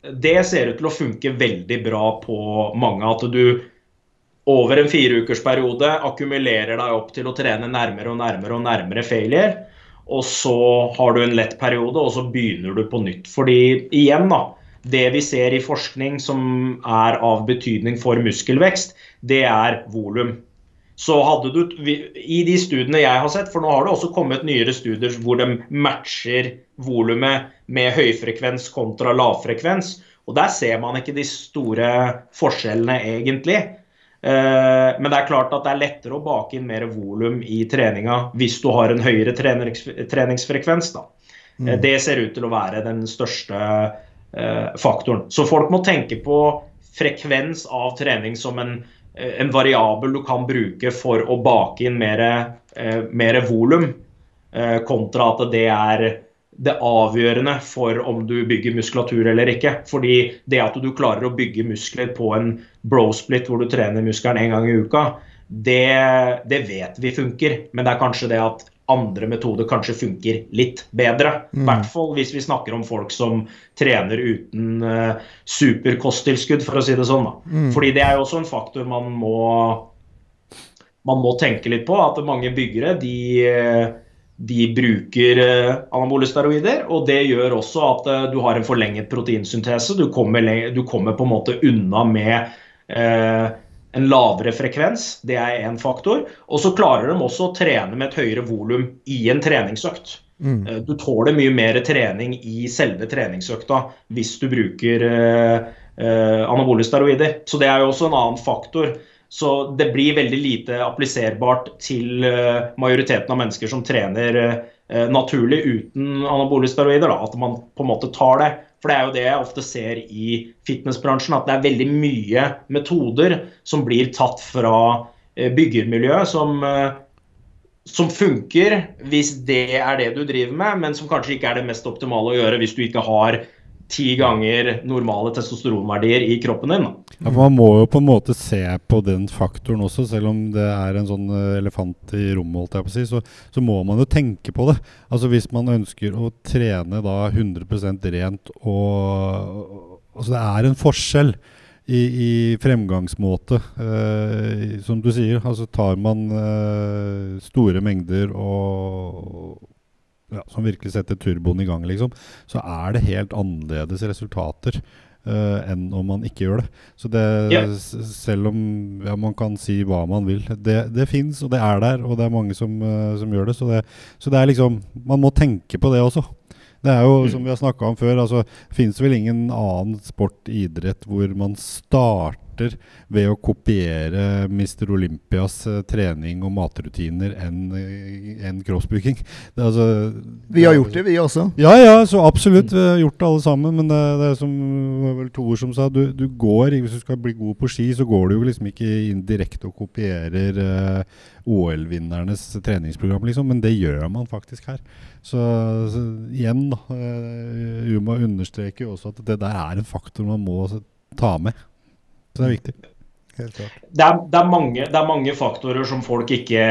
S3: det ser ut til å funke veldig bra på mange, at du over en fire ukers periode akkumulerer deg opp til å trene nærmere og nærmere og nærmere failure, og så har du en lett periode, og så begynner du på nytt. Fordi igjen da, det vi ser i forskning som er av betydning for muskelvekst, det er volum. Så hadde du, i de studiene jeg har sett, for nå har det også kommet nyere studier hvor de matcher volumet med høyfrekvens kontra lavfrekvens, og der ser man ikke de store forskjellene egentlig. Men det er klart at det er lettere å bake inn mer volum i treninga hvis du har en høyere trenings treningsfrekvens da. Mm. Det ser ut til å være den største eh, faktoren. Så folk må tenke på frekvens av trening som en, en variabel du kan bruke for å bake inn mer, eh, mer volum, eh, kontra at det er det avgjørende for om du bygger muskulatur eller ikke. Fordi det at du klarer å bygge muskler på en bro-split hvor du trener muskelen en gang i uka, det, det vet vi funker. Men det er kanskje det at andre metoder kanskje funker litt bedre. I hvert fall hvis vi snakker om folk som trener uten uh, superkosttilskudd, for å si det sånn da. Mm. Fordi det er jo også en faktor man må, man må tenke litt på, at mange byggere, de... de bruker anabole steroider, og det gjør også at du har en forlenget proteinsyntese. Du kommer, du kommer på en måte unna med eh, en lavere frekvens. Det er en faktor. Og så klarer de også å trene med et høyere volum i en treningsøkt. Mm. Du tåler mye mer trening i selve treningsøkta hvis du bruker eh, eh, anabole steroider. Så det er jo også en annen faktor. Så det blir veldig lite appliserbart til uh, majoriteten av mennesker som trener uh, naturlig uten anabole steroider, da, at man på en måte tar det. For det er jo det jeg ofte ser i fitnessbransjen, at det er veldig mye metoder som blir tatt fra uh, byggermiljøet, som, uh, som funker hvis det er det du driver med, men som kanskje ikke er det mest optimale å gjøre hvis du ikke har ti ganger normale testosteronverdier i kroppen din.
S1: Ja, for man må jo på en måte se på den faktoren også, selv om det er en sånn elefant i rommet, holdt jeg på å si, så, så må man jo tenke på det. Altså hvis man ønsker å trene da hundre prosent rent, og altså det er en forskjell i, i fremgangsmåte, eh, som du sier, altså tar man eh, store mengder og ja, som virkelig setter turboen i gang liksom, så er det helt annerledes resultater uh, enn om man ikke gjør det. Så det, yeah. selv om ja, man kan si hva man vil, det, det finnes, og det er der, og det er mange som, uh, som gjør det. Så, det. så det er liksom, man må tenke på det også. Det er jo, som vi har snakket om før, altså, finnes vel ingen annen sport, idrett, hvor man starter ved å kopiere mister Olympias uh, trening og matrutiner enn en kroppsbygging. Det, altså,
S2: vi har gjort det, vi også.
S1: Ja, ja, så absolutt. Vi har gjort det alle sammen, men det, det er som var vel Tor som sa, du, du går, hvis du skal bli god på ski, så går du jo liksom ikke inn direkte og kopierer uh, O L-vinnernes treningsprogram, liksom, men det gjør man faktisk her. Så, så igjen da, uh, Uma understreker jo også at det der er en faktor man må ta med. Så det er viktig. Helt klart.
S3: Det er, det, er mange, det er mange faktorer som folk ikke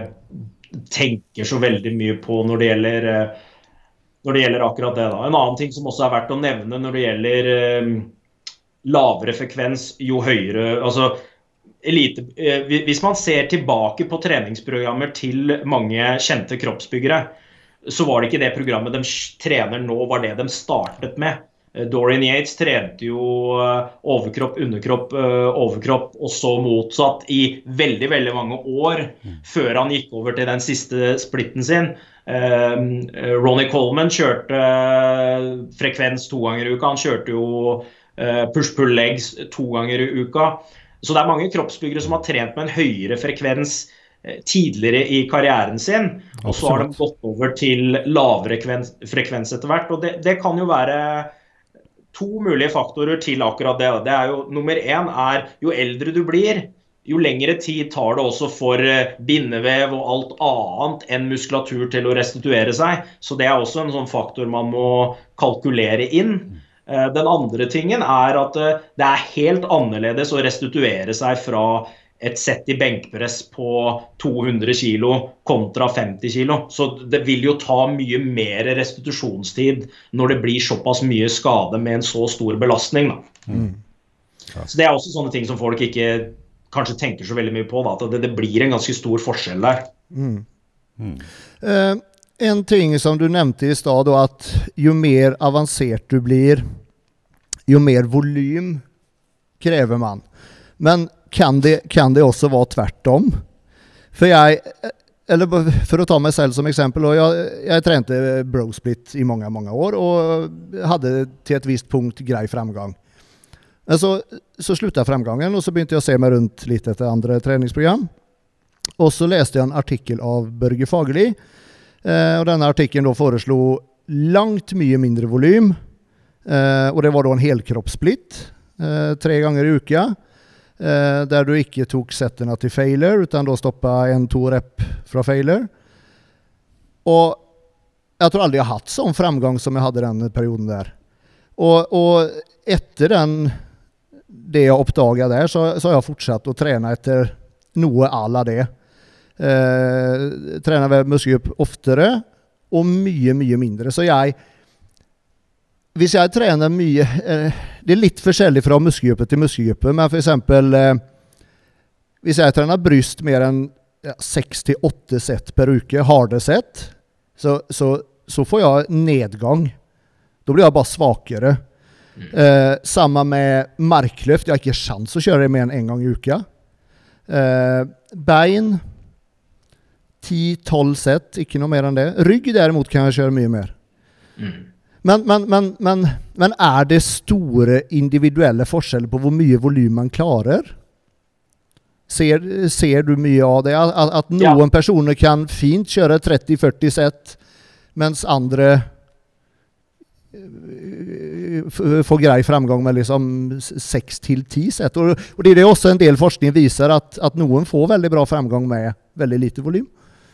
S3: tenker så veldig mye på når det gjelder, når det gjelder akkurat det da. En annen ting som også er verdt å nevne når det gjelder um, lavere frekvens, jo høyere, altså elite, uh, hvis man ser tilbake på treningsprogrammer til mange kjente kroppsbyggere, så var det ikke det programmet de trener nå, var det de startet med. Dorian Yates trente jo overkropp, underkropp, overkropp, og så motsatt i veldig, veldig mange år mm. før han gikk over til den siste splitten sin. Uh, Ronnie Coleman kjørte frekvens to ganger i uka, han kjørte jo uh, push-pull legs to ganger i uka. Så det er mange kroppsbyggere som har trent med en høyere frekvens tidligere i karrieren sin, og så har de gått over til lavere frekvens etter hvert, og det, det kan jo være to mulige faktorer til akkurat det. Det er jo, nummer en er, jo eldre du blir, jo lengre tid tar det også for bindevev og alt annet enn muskulatur til å restituere seg. Så det er også en sånn faktor man må kalkulere inn. Den andre tingen er at det er helt annerledes å restituere seg fra et sett i benkpress på to hundre kilo kontra femti kilo. Så det vil jo ta mye mer restitusjonstid når det blir såpass mye skade med en så stor belastning. Da. Mm. Ja. Så det er også sånne ting som folk ikke kanskje tenker så veldig mye på, da, at det, det blir en ganske stor forskjell der.
S2: Mm. Mm. Uh, en ting som du nevnte i stad, då, at jo mer avansert du blir, jo mer volym krever man. Men kan det, kan det også være tvärtom? For jeg, eller for å ta meg selv som eksempel, jeg, jeg trente bro-split i mange, mange år, og hadde til et visst punkt grei fremgang. Men så, så sluttet fremgangen, og så begynte jeg å se meg rundt litt etter andre treningsprogram. Og så leste jeg en artikkel av Børge Fagerli, eh, og denne artikkelen da foreslo langt mye mindre volym, eh, og det var da en helkroppssplit, eh, tre ganger i uka, eh, der du ikke tok settene til failure, utan da stoppet en, to rep fra failure. Og jeg tror aldri jeg har hatt sånn fremgang som jeg hadde den perioden der. Og, og etter den, det jeg oppdaget der, så, så har jeg fortsatt å trene etter noe alla det. Eh, trener vel muskelgrupp oftere, og mye, mye mindre. Så jeg, hvis jeg trener mye, eh, det er litt forskjellig fra muskelgruppe til muskelgruppe, men for eksempel, eh, hvis jeg trener bryst mer enn ja, seks til åtte sett per uke, harde sett, så, så, så får jeg nedgang. Da blir jeg bare svakere. Eh, sammen med markløft, jeg har ikke sjans å kjøre det mer enn en gang i uka. Eh, bein ti tolv sett, ikke noe mer enn det. Rygg derimot kan jeg kjøre mye mer. Mm. Men, men, men, men, men er det store individuelle forskjeller på hvor mye volym man klarer? Ser, ser du mye av det? At, at noen ja. personer kan fint kjøre tretti til førti sett, mens andre får grei fremgang med liksom seks til ti sett. Og, og det er det også en del forskning viser, at, at noen får veldig bra fremgang med veldig lite volym.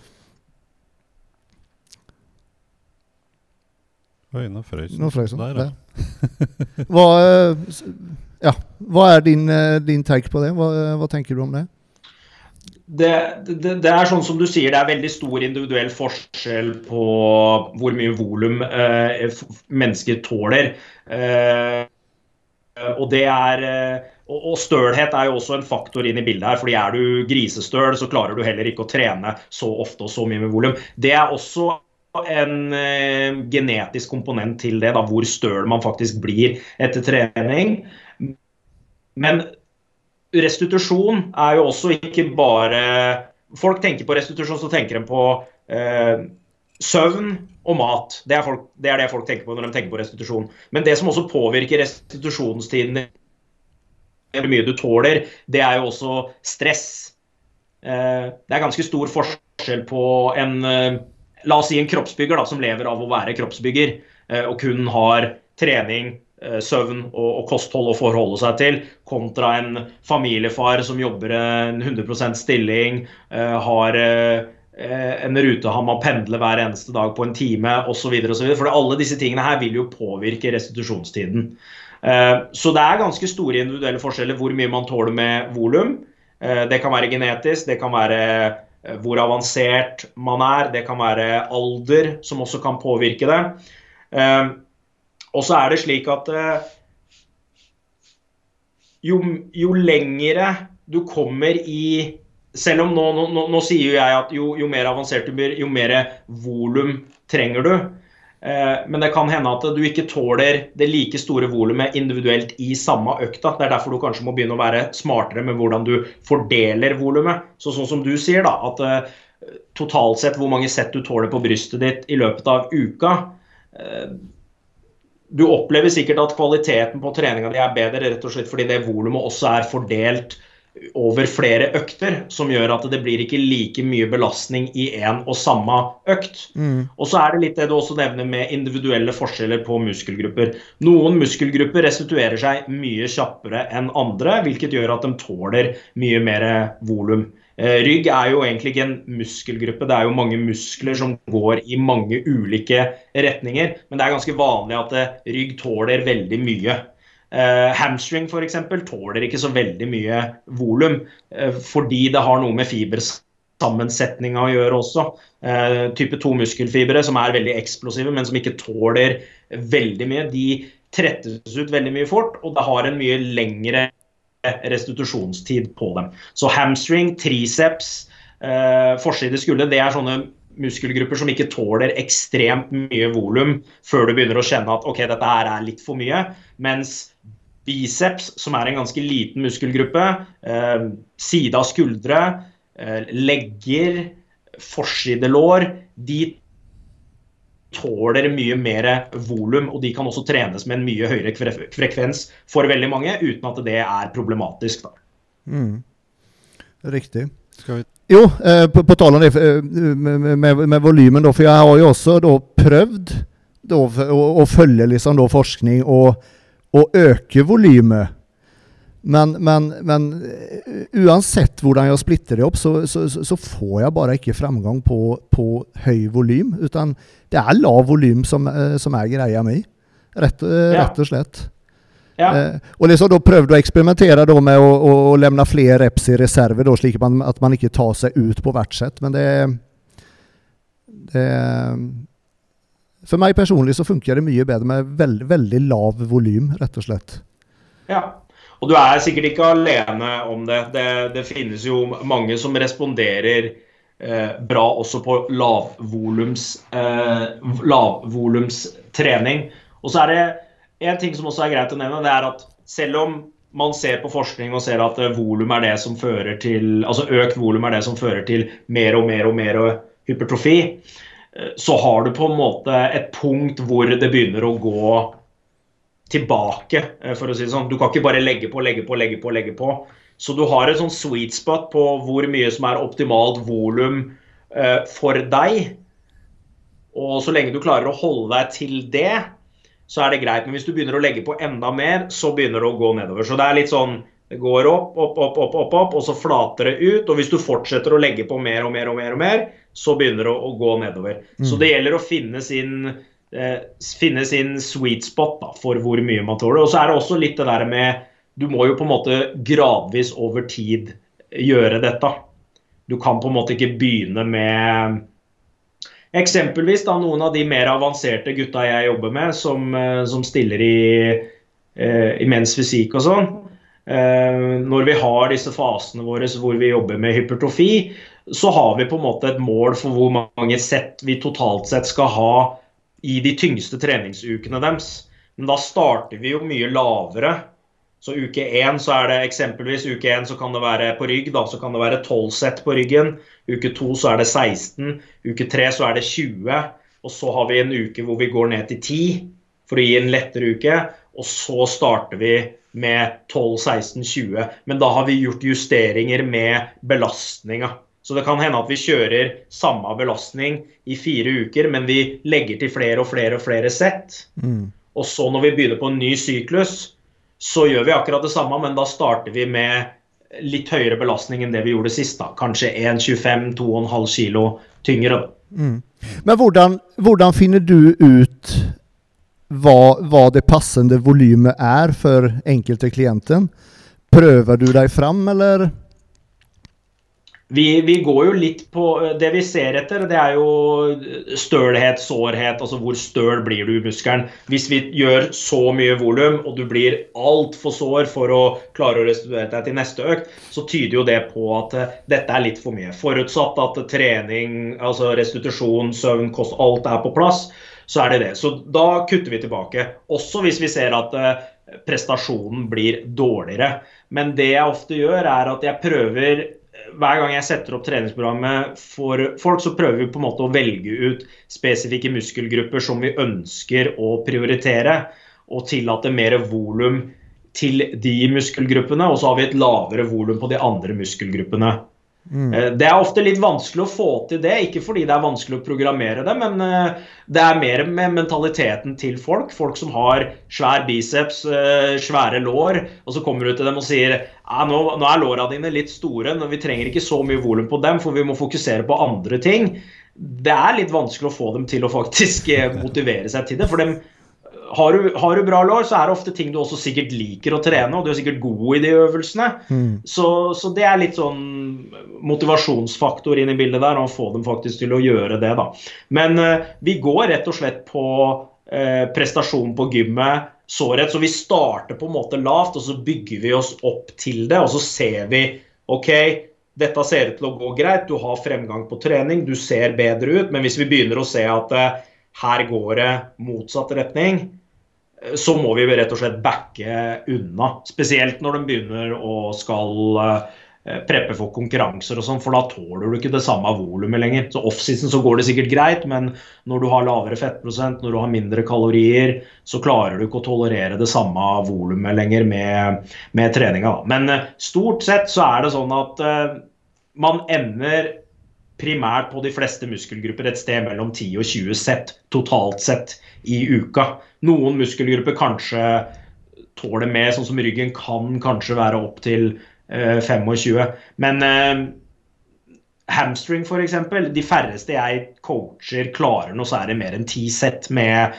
S1: Oi, nå frøs
S2: nå frøs der, ja. hva, ja, hva er din, din take på det? Hva, hva tenker du om det?
S3: Det, det, det er sånn som du sier, det er veldig stor individuell forskjell på hvor mye volum eh, mennesker tåler. Eh, og det er og, og stølhet er jo også en faktor inn i bildet her, fordi er du grisestøl, så klarer du heller ikke å trene så ofte og så mye med volum. Det er også en eh, genetisk komponent til det, da, hvor støl man faktisk blir etter trening. Men restitusjon er jo også ikke bare, folk tenker på restitusjon, så tenker de på eh, søvn og mat. Det er, folk, det er det folk tenker på når de tenker på restitusjon. Men det som også påvirker restitusjonstiden, hvor mye du tåler, det er jo også stress. Eh, det er ganske stor forskjell på en, eh, la oss si en kroppsbygger da, som lever av å være kroppsbygger, eh, og kun har trening, søvn og kosthold å forholde seg til, kontra en familiefar som jobber en hundre prosent stilling, har en rute han må pendle hver eneste dag på en time, og så videre og så videre. For alle disse tingene her vil jo påvirke restitusjonstiden. Så det er ganske store individuelle forskjeller hvor mye man tåler med volum. Det kan være genetisk, det kan være hvor avansert man er, det kan være alder som også kan påvirke det. Og så er det slik at eh, jo, jo lengre du kommer i, selv om nå, nå, nå sier jeg at jo, jo mer avansert du blir, jo mer volum trenger du, eh, men det kan hende at du ikke tåler det like store volumet individuelt i samme økta. Det er derfor du kanskje må begynne å være smartere med hvordan du fordeler volumet. Så sånn som du sier da, at eh, totalt sett hvor mange sett du tåler på brystet ditt i løpet av uka, eh, du opplever sikkert at kvaliteten på treningen er bedre, rett og slett fordi det volumet også er fordelt over flere økter, som gjør at det blir ikke like mye belastning i en og samme økt. Mm. Og så er det litt det du også nevner med individuelle forskjeller på muskelgrupper. Noen muskelgrupper restituerer seg mye kjappere enn andre, hvilket gjør at de tåler mye mer volum. Rygg er jo egentlig ikke en muskelgruppe, det er jo mange muskler som går i mange ulike retninger, men det er ganske vanlig at rygg tåler veldig mye. Uh, hamstring for eksempel tåler ikke så veldig mye volum, uh, fordi det har noe med fibersammensetning å gjøre også. Uh, type to muskelfibre som er veldig eksplosive, men som ikke tåler veldig mye. De trettes ut veldig mye fort, og det har en mye lengre restitusjonstid på dem. Så hamstring, triceps, uh, forside skulder, det er sånne muskelgrupper som ikke tåler ekstremt mye volum før du begynner å kjenne at ok, dette her er litt for mye, mens biceps, som er en ganske liten muskelgruppe, eh, side av skuldre, eh, legger, forsidelår, de tåler mye mer volum, og de kan også trenes med en mye høyere frekvens for veldig mange, uten at det er problematisk. Da.
S2: Mm. Riktig.
S1: Skal vi
S2: Jo, eh, på, på tal om det med, med, med volymen då, for jeg har jo også då prøvd då, å, å følge liksom då forskning og, og øke volymet. Men, men, men uansett hvordan jeg splitter det opp, så, så, så får jeg bare ikke fremgang på, på høy volym, utan det er lav volym som, som er greia mi, rett, rett og slett.
S3: Ja.
S2: Eh, og liksom då prøvde å eksperimentere då med å, å, å lämna fler reps i reserver då, slik man, at man ikke tar seg ut på hvert sett, men det, det for meg personlig så funker det mye bedre med veld, veldig lav volym, rett og slett.
S3: Ja, og du er sikkert ikke alene om det. Det, det finnes jo mange som responderer eh, bra også på lavvolums, eh, lavvolums trening. Og så er det en ting som også er greit å nevne, det er at selv om man ser på forskning og ser at volum er det som fører til, altså økt volum er det som fører til mer og mer og mer hypertrofi, så har du på en måte et punkt hvor det begynner å gå tilbake, for å si det sånn. Du kan ikke bare legge på, legge på, legge på, legge på. Så du har et sånn sweet spot på hvor mye som er optimalt volum uh, for deg. Og så lenge du klarer å holde deg til det, så er det greit. Men hvis du begynner å legge på enda mer, så begynner det å gå nedover. Så det er litt sånn, det går opp, opp, opp, opp, opp, opp, og så flater det ut. Og hvis du fortsetter å legge på mer og mer og mer og mer, så begynner det å gå nedover. Mm. Så det gjelder å finne sin, eh, finne sin sweet spot da, for hvor mye man tåler. Og så er det også litt det der med, du må jo på en måte gradvis over tid gjøre dette. Du kan på en måte ikke begynne med eksempelvis da, noen av de mer avanserte gutta jeg jobber med, som, som stiller i, eh, i menns fysikk og sånn. Eh, når vi har disse fasene våre hvor vi jobber med hypertrofi, så har vi på en måte et mål for hvor mange sett vi totalt sett skal ha i de tyngste treningsukene deres. Men da starter vi jo mye lavere. Så uke én så er det eksempelvis, uke én så kan det være på rygg, da, så kan det være tolv sett på ryggen. Uke to så er det seksten, uke tre så er det tjue, og så har vi en uke hvor vi går ned til ti, for å gi en lettere uke, og så starter vi med tolv, seksten, tjue. Men da har vi gjort justeringer med belastninga. Så det kan hende at vi kjører samme belastning i fire uker, men vi legger til flere og flere og flere sett. Mm. Og så når vi begynner på en ny syklus, så gjør vi akkurat det samme, men da starter vi med litt høyere belastning enn det vi gjorde sist da. Kanskje en komma tjuefem til to komma fem kilo tyngre.
S2: Mm. Men hvordan, hvordan finner du ut hva, hva det passende volymet er for enkelte klienten? Prøver du deg fram, eller?
S3: Vi, vi går jo litt på, det vi ser etter, det er jo stølhet, sårhet, altså hvor støl blir du i muskelen. Hvis vi gjør så mye volum, og du blir alt for sår for å klare å restituere deg til neste økt, så tyder jo det på at uh, dette er litt for mye. Forutsatt at trening, altså restitusjon, søvn, kost, alt er på plass, så er det det. Så da kutter vi tilbake, også hvis vi ser at uh, prestasjonen blir dårligere. Men det jeg ofte gjør er at jeg prøver, hver gang jeg setter opp treningsprogrammet for folk, så prøver vi på en måte å velge ut spesifikke muskelgrupper som vi ønsker å prioritere, og tillate mer volum til de muskelgruppene, og så har vi et lavere volum på de andre muskelgruppene. Mm. Det er ofte litt vanskelig å få til det, ikke fordi det er vanskelig å programmere det, men det er mer med mentaliteten til folk, folk som har svær biceps, svære lår, og så kommer du til dem og sier, nå, nå er lårene dine litt store, men vi trenger ikke så mye volum på dem, for vi må fokusere på andre ting. Det er litt vanskelig å få dem til å faktisk motivere seg til det, for dem, har du, har du bra lår, så er det ofte ting du også sikkert liker å trene, og du er sikkert god i de øvelsene. Mm. Så, så det er litt sånn motivasjonsfaktor inn i bildet der, og få dem faktisk til å gjøre det da. Men uh, vi går rett og slett på uh, prestasjon på gymmet, så rett, så vi starter på en måte lavt, og så bygger vi oss opp til det, og så ser vi, ok, dette ser ut til å gå greit, du har fremgang på trening, du ser bedre ut, men hvis vi begynner å se at uh, her går det motsatt retning, så må vi rett og slett backe unna. Spesielt når de begynner å skal preppe for konkurranser og sånn, for da tåler du ikke det samme volumet lenger. Så off-season så går det sikkert greit, men når du har lavere fettprosent, når du har mindre kalorier, så klarer du ikke å tolerere det samme volumet lenger med, med treninga. Men stort sett så er det sånn at uh, man ender primært på de fleste muskelgrupper et sted mellom ti og tjue sett, totalt sett i uka. Noen muskelgrupper kanskje tåler mer, sånn som ryggen kan kanskje være opp til eh, tjuefem. Men eh, hamstring for eksempel, de færreste jeg coacher klarer noe, så er det mer enn ti sett med,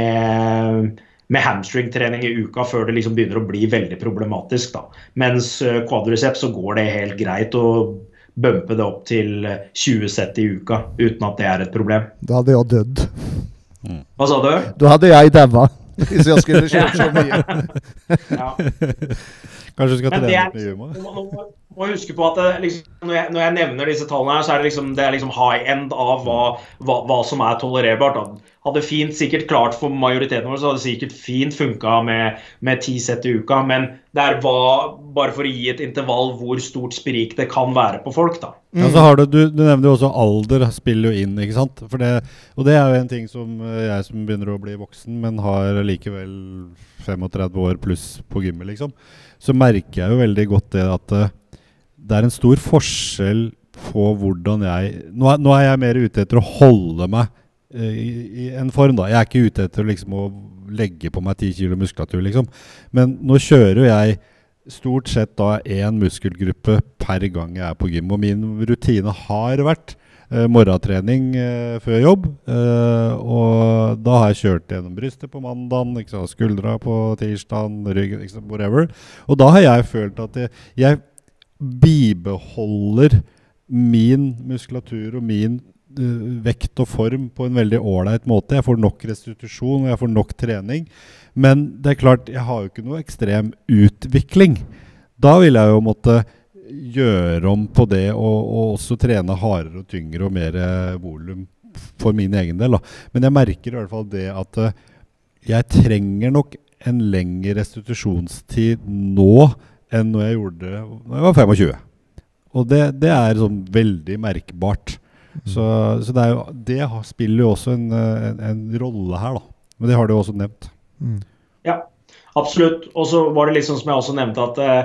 S3: med, med hamstring-trening i uka, før det liksom begynner å bli veldig problematisk da. Mens eh, quadriceps så går det helt greit, og bumpe det opp til tjue sett i uka, uten at det er et problem.
S2: Da hadde jeg dødd.
S3: Mm. Hva sa du?
S2: Da hadde jeg dæva, hvis jeg skulle kjørt så mye.
S3: Ja.
S1: Kanskje du skal trene litt med Juma?
S3: Nå må jeg huske på at det, liksom, når, jeg, når jeg nevner disse tallene her, så er det liksom, det er liksom high end av hva, hva, hva som er tolererbart. Da. Hadde fint sikkert klart for majoriteten vår, så hadde det sikkert fint funket med, med ti sett i uka, men det er hva, bare for å gi et intervall hvor stort sprik det kan være på folk da.
S1: Mm. Ja, så har du, du, du nevner jo også alder spiller jo inn, ikke sant? For det, og det er jo en ting som jeg som begynner å bli voksen, men har likevel trettifem år pluss på gymmet liksom, så merker jeg jo veldig godt det at det er en stor forskjell på hvordan jeg, nå er, nå er jeg mer ute etter å holde meg uh, i, i en form da, jeg er ikke ute etter liksom å legge på meg ti kilo muskulatur liksom, men nå kjører jeg stort sett da en muskelgruppe per gang jeg er på gym, og min rutine har vært uh, morgentrening uh, før jobb, uh, og da har jeg kjørt gjennom brystet på mandagen, ikke sant, skuldra på tirsdagen, ryggen, ikke sant, whatever, og da har jeg følt at jeg, jeg bibeholder min muskulatur og min uh, vekt og form på en veldig ålreit måte. Jeg får nok restitusjon, og jeg får nok trening. Men det er klart, jeg har jo ikke noe ekstrem utvikling. Da vil jeg jo måtte gjøre om på det, og, og også trene hardere og tyngre og mer volum for min egen del. Da. Men jeg merker i hvert fall det at uh, jeg trenger nok en lengre restitusjonstid nå enn når jeg gjorde det når jeg var tjuefem. Og det, det er sånn veldig merkbart. Mm. Så, så det, er jo, det spiller jo også en, en, en rolle her da. Men det har du også nevnt.
S2: Mm.
S3: Ja, absolutt. Og så var det liksom som jeg også nevnte at uh,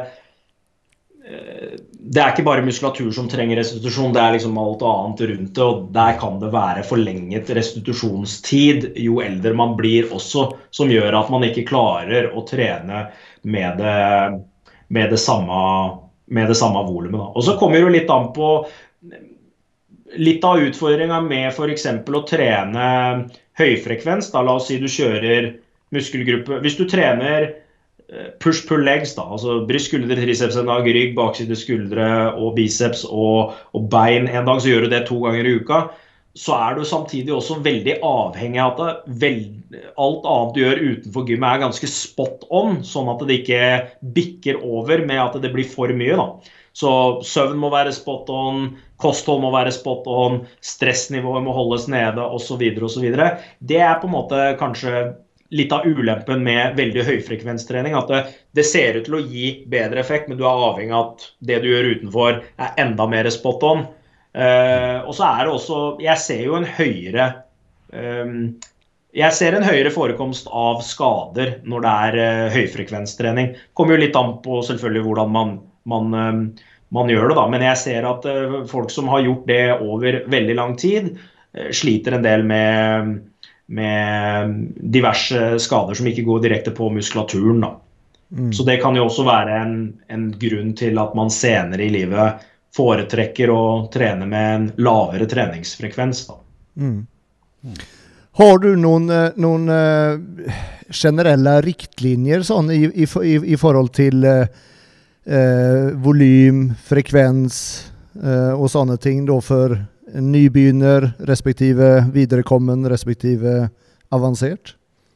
S3: det er ikke bare muskulatur som trenger restitusjon, det er liksom alt annet rundt det, og der kan det være forlenget restitusjonstid jo eldre man blir også, som gjør at man ikke klarer å trene med det med det samme, med det samme volumet. Da. Og så kommer jo litt an på litt av utfordringen med for eksempel å trene høyfrekvens. Da, la oss si du kjører muskelgruppe. Hvis du trener push-pull-legs, da, altså bryst, skuldre, triceps en dag, rygg, bakside skuldre og biceps og, og bein en dag, så gjør du det to ganger i uka, så er du samtidig også veldig avhengig av at veld, alt annet du gjør utenfor gymmet er ganske spot on, sånn at det ikke bikker over med at det blir for mye. Da. Så søvn må være spot on, kosthold må være spot on, stressnivået må holdes nede, og så videre og så videre. Det er på en måte kanskje litt av ulempen med veldig høyfrekvenstrening, at det, det ser ut til å gi bedre effekt, men du er avhengig av at det du gjør utenfor er enda mer spot on. Uh, og så er det også, jeg ser jo en høyere um, jeg ser en høyere forekomst av skader når det er uh, høyfrekvenstrening. Kommer jo litt an på selvfølgelig hvordan man, man, um, man gjør det da, men jeg ser at uh, folk som har gjort det over veldig lang tid uh, sliter en del med, med diverse skader som ikke går direkte på muskulaturen da. Mm. Så det kan jo også være en, en grunn til at man senere i livet foretrekker å trene med en lavere treningsfrekvens da.
S2: Mm. Har du noen, eh, noen eh, generelle riktlinjer sånn, i, i, i, i forhold til eh, eh, volym, frekvens eh, og sånne ting da for nybegynner, respektive viderekommen, respektive avansert?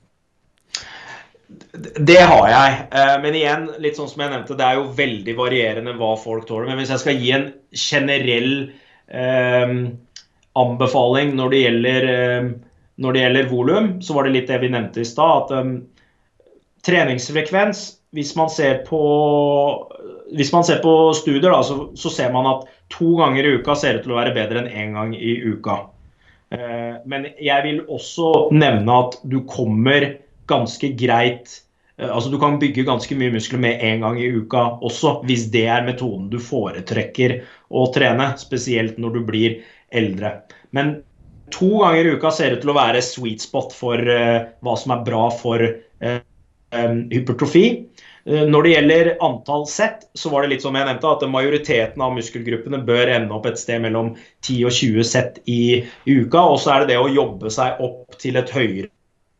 S3: Det har jeg, men igjen, litt sånn som jeg nevnte, det er jo veldig varierende hva folk tåler. Men hvis jeg skal gi en generell eh, anbefaling når det gjelder, eh, når det gjelder volum, så var det litt det vi nevnte i stad, at um, treningsfrekvens, hvis man ser på, hvis man ser på studier, da, så, så ser man at to ganger i uka ser ut til å være bedre enn en gang i uka. Eh, men jeg vil også nevne at du kommer ganske greit, altså du kan bygge ganske mye muskler med en gang i uka også, hvis det er metoden du foretrekker å trene, spesielt når du blir eldre. Men to ganger i uka ser ut til å være sweet spot for uh, hva som er bra for uh, um, hypertrofi. Uh, når det gjelder antall sett, så var det litt som jeg nevnte, at majoriteten av muskelgruppene bør ende opp et sted mellom ti og tjue sett i, i uka, og så er det det å jobbe seg opp til et høyere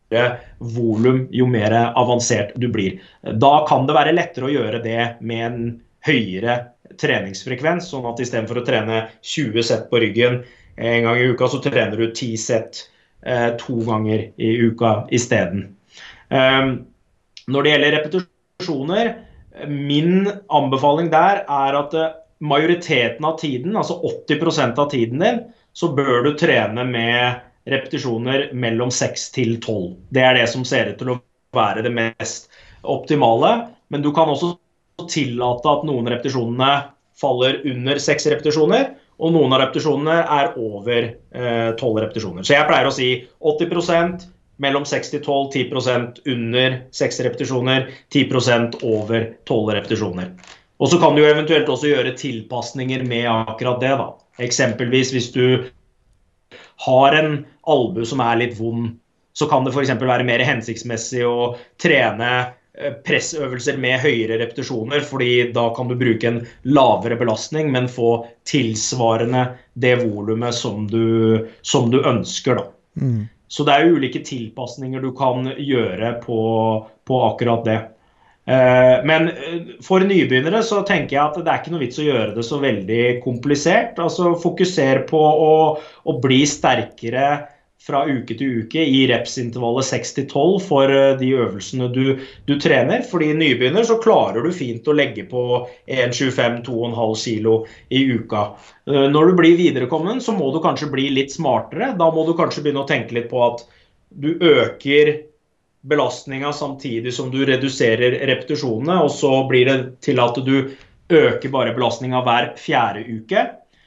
S3: volum jo mer avansert du blir. Da kan det være lettere å gjøre det med en høyere treningsfrekvens, sånn at i stedet for å trene tjue sett på ryggen en gang i uka, så trener du ti sett eh, to ganger i uka i stedet. Um, når det gjelder repetisjoner, min anbefaling der er at majoriteten av tiden, altså åtti prosent av tiden din, så bør du trene med repetisjoner mellom seks til tolv. Det er det som ser ut til å være det mest optimale, men du kan også tillate at noen repetisjonene faller under seks repetisjoner, og noen av repetisjonene er over eh, tolv repetisjoner. Så jeg pleier å si åtti prosent mellom seks til tolv, ti prosent under seks repetisjoner, ti prosent over tolv repetisjoner. Og så kan du jo eventuelt også gjøre tilpasninger med akkurat det da. Eksempelvis hvis du har en albue som er litt vond, så kan det for eksempel være mer hensiktsmessig å trene pressøvelser med høyere repetisjoner, fordi da kan du bruke en lavere belastning, men få tilsvarende det volumet som du, som du ønsker da. Mm. Så det er jo ulike tilpasninger du kan gjøre på, på akkurat det. Men for nybegynnere så tenker jeg at det er ikke noe vits å gjøre det så veldig komplisert. Altså fokuser på å, å bli sterkere fra uke til uke i repsintervallet seks til tolv for de øvelsene du, du trener. Fordi nybegynner så klarer du fint å legge på en komma tjuefem til to komma fem kilo i uka. Når du blir viderekommen så må du kanskje bli litt smartere. Da må du kanskje begynne å tenke litt på at du øker belastningen samtidig som du reduserer repetisjonene, og så blir det til at du øker bare belastningen hver fjerde uke.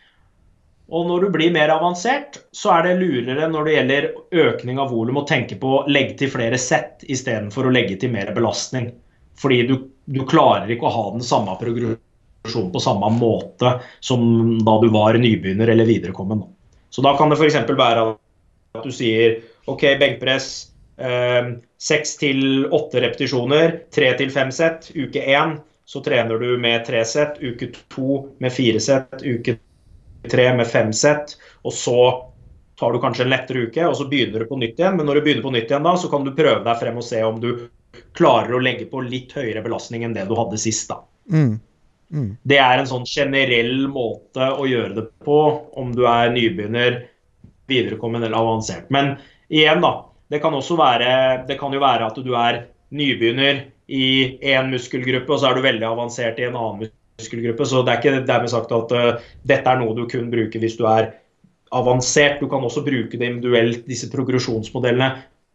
S3: Og når du blir mer avansert, så er det lurere når det gjelder økning av volum å tenke på å legge til flere sett i stedet for å legge til mer belastning. Fordi du, du klarer ikke å ha den samme progresjonen på samme måte som da du var nybegynner eller viderekommen. Så da kan det for eksempel være at du sier, ok, benkpress, seks til åtte repetisjoner, tre til fem sett, uke én, så trener du med tre sett, uke to med fire sett, uke tre med fem sett, og så tar du kanskje en lettere uke, og så begynner du på nytt igjen, men når du begynner på nytt igjen da, så kan du prøve deg frem og se om du klarer å legge på litt høyere belastning enn det du hadde sist da. Mm. Mm. Det er en sånn generell måte å gjøre det på, om du er nybegynner, viderekommen eller avansert. Men igjen da, det kan også være, det kan jo være at du er nybegynner i en muskelgruppe, og så er du veldig avansert i en annen muskelgruppe, så det er ikke dermed sagt at uh, dette er noe du kun bruker hvis du er avansert. Du kan også bruke det individuelt, disse progresjonsmodellene,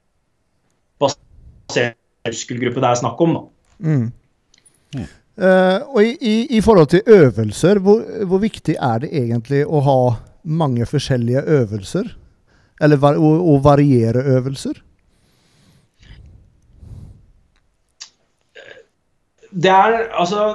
S3: basert på muskelgruppe det er snakk om da. Mm.
S2: Mm. Uh, og i, i, i forhold til øvelser, hvor, hvor viktig er det egentlig å ha mange forskjellige øvelser? Eller var, å, å variere øvelser?
S3: Det er, altså,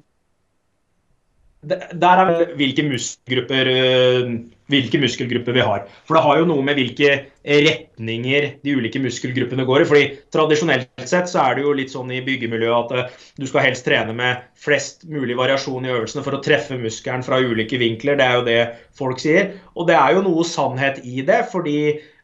S3: det, der er vel hvilke muskelgrupper, hvilke muskelgrupper vi har. For det har jo noe med hvilke retninger de ulike muskelgruppene går i. Fordi tradisjonelt sett så er det jo litt sånn i byggemiljøet at du skal helst trene med flest mulig variasjon i øvelsene for å treffe muskelen fra ulike vinkler. Det er jo det folk sier. Og det er jo noe sannhet i det, fordi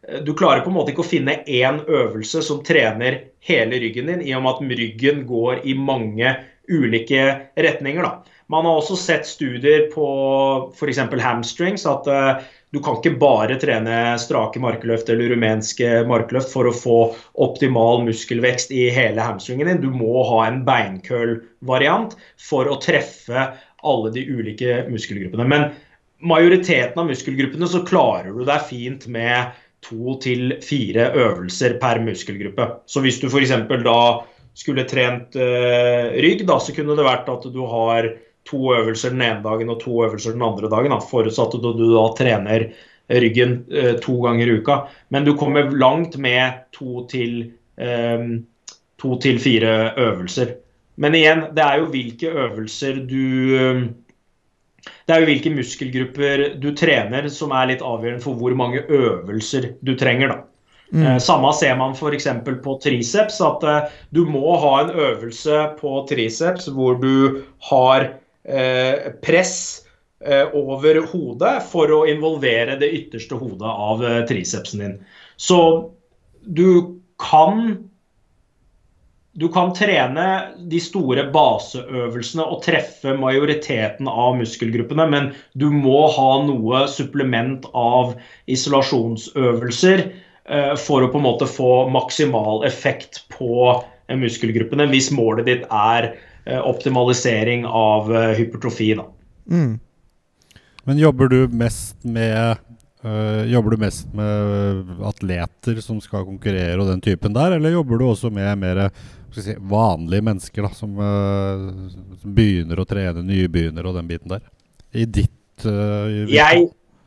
S3: du klarer på en måte ikke å finne en øvelse som trener hele ryggen din, i og med at ryggen går i mange ulike retninger da. Man har også sett studier på for eksempel hamstrings, at uh, du kan ikke bare trene strake markløft eller rumenske markløft for å få optimal muskelvekst i hele hamstringen din. Du må ha en beinkøl-variant for å treffe alle de ulike muskelgruppene. Men majoriteten av muskelgruppene så klarer du deg fint med to til fire øvelser per muskelgruppe. Så hvis du for eksempel da skulle trent uh, rygg, da, så kunne det vært at du har to øvelser den ene dagen og to øvelser den andre dagen, da, forutsatt at du, du da trener ryggen uh, to ganger i uka. Men du kommer langt med to til, um, to til fire øvelser. Men igjen, det er jo hvilke øvelser du... Um, Det er jo hvilke muskelgrupper du trener som er litt avgjørende for hvor mange øvelser du trenger da. Mm. Eh, samme ser man for eksempel på triceps, at eh, du må ha en øvelse på triceps hvor du har eh, press eh, over hodet for å involvere det ytterste hodet av eh, tricepsen din. Så du kan Du kan trene de store baseøvelsene og treffe majoriteten av muskelgruppene, men du må ha noe supplement av isolasjonsøvelser eh, for å på en måte få maksimal effekt på eh, muskelgruppene, hvis målet ditt er eh, optimalisering av eh, hypertrofi da.
S1: Mm. Men jobber du mest med uh, jobber du mest med atleter som skal konkurrere og den typen der, eller jobber du også med mer Si, vanlige mennesker da, som, uh, som begynner å trene, nye begynner og den biten der? I ditt... Uh, i
S3: jeg,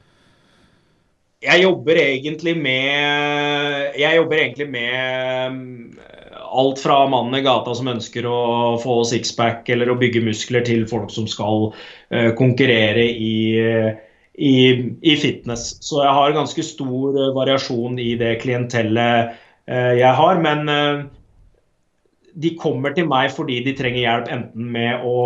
S3: jeg jobber egentlig med jeg jobber egentlig med alt fra mannen i gata som ønsker å få sixpack eller å bygge muskler til folk som skal uh, konkurrere i, i, i fitness. Så jeg har ganske stor uh, variasjon i det klientellet uh, jeg har, men uh, de kommer til meg fordi de trenger hjelp enten med å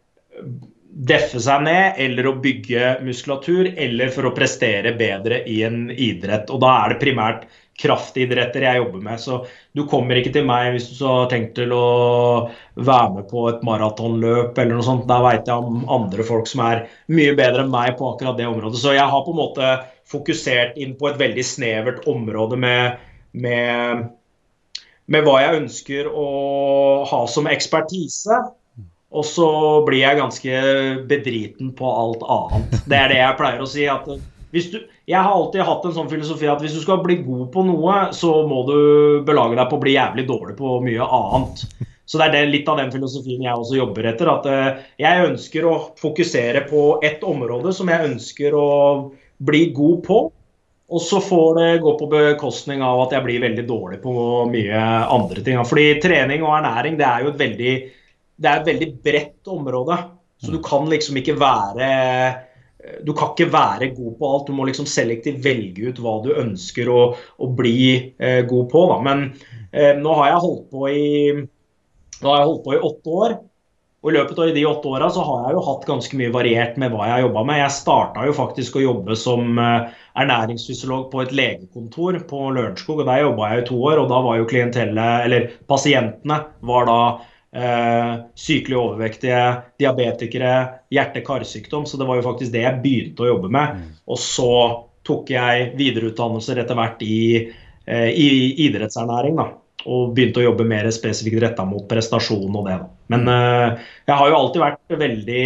S3: deffe seg ned, eller å bygge muskulatur, eller for å prestere bedre i en idrett. Og da er det primært kraftidretter jeg jobber med. Så du kommer ikke til meg hvis du så har tenkt til å være med på et maratonløp eller noe sånt. Da vet jeg om andre folk som er mye bedre enn meg på akkurat det området. Så jeg har på en måte fokusert inn på et veldig snevert område med... med med hva jeg ønsker å ha som ekspertise, og så blir jeg ganske bedriten på alt annet. Det er det jeg pleier å si. At hvis du, jeg har alltid hatt en sånn filosofi at hvis du skal bli god på noe, så må du belage deg på å bli jævlig dårlig på mye annet. Så det er det, litt av den filosofien jeg også jobber etter, at jeg ønsker å fokusere på et område som jeg ønsker å bli god på, og så får det gå på bekostning av at jeg blir veldig dårlig på mye andre ting. Fordi trening og ernæring, det er jo et veldig, det er et veldig bredt område. Så du kan liksom ikke være, du kan ikke være god på alt. Du må liksom selektivt velge ut hva du ønsker å, å bli eh, god på da. Men eh, nå har jeg holdt på i, nå har jeg holdt på i åtte år. Og i løpet av de åtte årene så har jeg jo hatt ganske mye variert med hva jeg har jobbet med. Jeg startet jo faktisk å jobbe som ernæringsfysiolog på et legekontor på Lørenskog, og der jobbet jeg i to år, og da var jo klientellet, eller pasientene, var da eh, sykelig overvektige, diabetikere, hjerte-karsykdom, så det var jo faktisk det jeg begynte å jobbe med. Og så tok jeg videreutdannelser etter hvert i, eh, i idrettsernæring da. Og begynte å jobbe mer spesifikt rettet mot prestasjon og det da. Men uh, jeg har jo alltid vært veldig,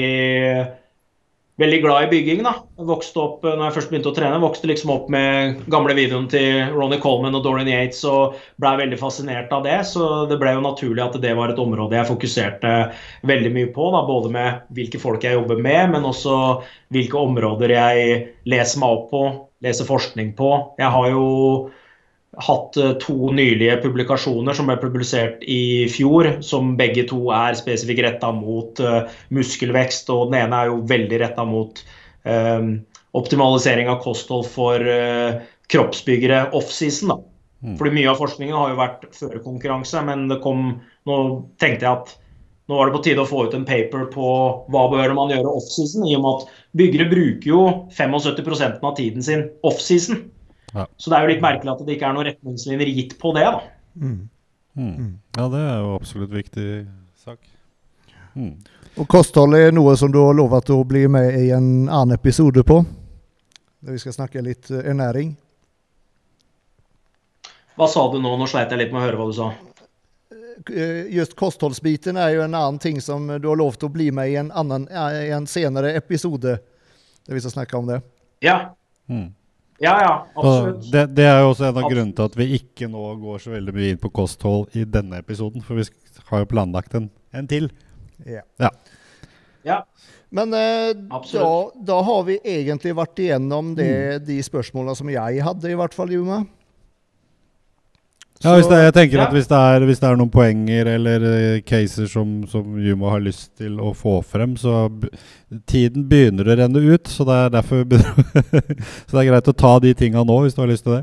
S3: veldig glad i bygging da. Jeg vokste opp, når jeg først begynte å trene, vokste liksom opp med gamle videoen til Ronnie Coleman og Dorian Yates og ble veldig fascinert av det. Så det ble jo naturlig at det var et område jeg fokuserte veldig mye på da. Både med hvilke folk jeg jobber med, men også hvilke områder jeg leser meg opp på, leser forskning på. Jeg har jo hatt to nylige publikasjoner som ble publisert i fjor, som begge to er spesifikt rettet mot uh, muskelvekst, og den ene er jo veldig rettet mot uh, optimalisering av kosthold for uh, kroppsbyggere off-season da. Mm. Fordi mye av forskningen har jo vært før konkurranse, men det kom, nå tenkte jeg at nå var det på tide å få ut en paper på hva bør man gjøre off-season, i og med at byggere bruker jo syttifem prosent av tiden sin off-season.
S1: Ja.
S3: Så det er jo litt merkelig at det ikke er noen retningslinjer gitt på det da.
S2: Mm.
S1: Mm. Ja, det er jo absolutt viktig sak. Mm.
S2: Og kosthold er noe som du har lovet å bli med i en annen episode på, der vi skal snakke litt eh, ernæring.
S3: Hva sa du nå? Nå sleit jeg litt med å høre hva du sa.
S2: Eh, Just kostholdsbiten er jo en annen ting som du har lovt å bli med i en, annen, eh, i en senere episode, der vi skal snakke om det.
S3: Ja,
S1: Mm.
S3: ja, ja,
S1: Og
S3: absolutt.
S1: det, det er jo også en av
S3: Absolutt.
S1: grunnene til at vi ikke nå går så veldig mye inn på kosthold i denne episoden, for vi sk- har jo planlagt en, en til.
S2: Ja.
S1: Ja.
S3: Ja,
S2: Men eh, da,
S3: Absolutt.
S2: da har vi egentlig vært igjennom det, de spørsmålene som jeg hadde, i hvert fall, Juma.
S1: Ja, hvis det, jeg tenker
S3: ja.
S1: at hvis det, er, hvis det er noen poenger eller eh, caser som, som Juma har lyst til å få frem, så b tiden begynner å renne ut, så det er derfor vi begynner så det er greit å ta de tingene nå, hvis du har lyst til det.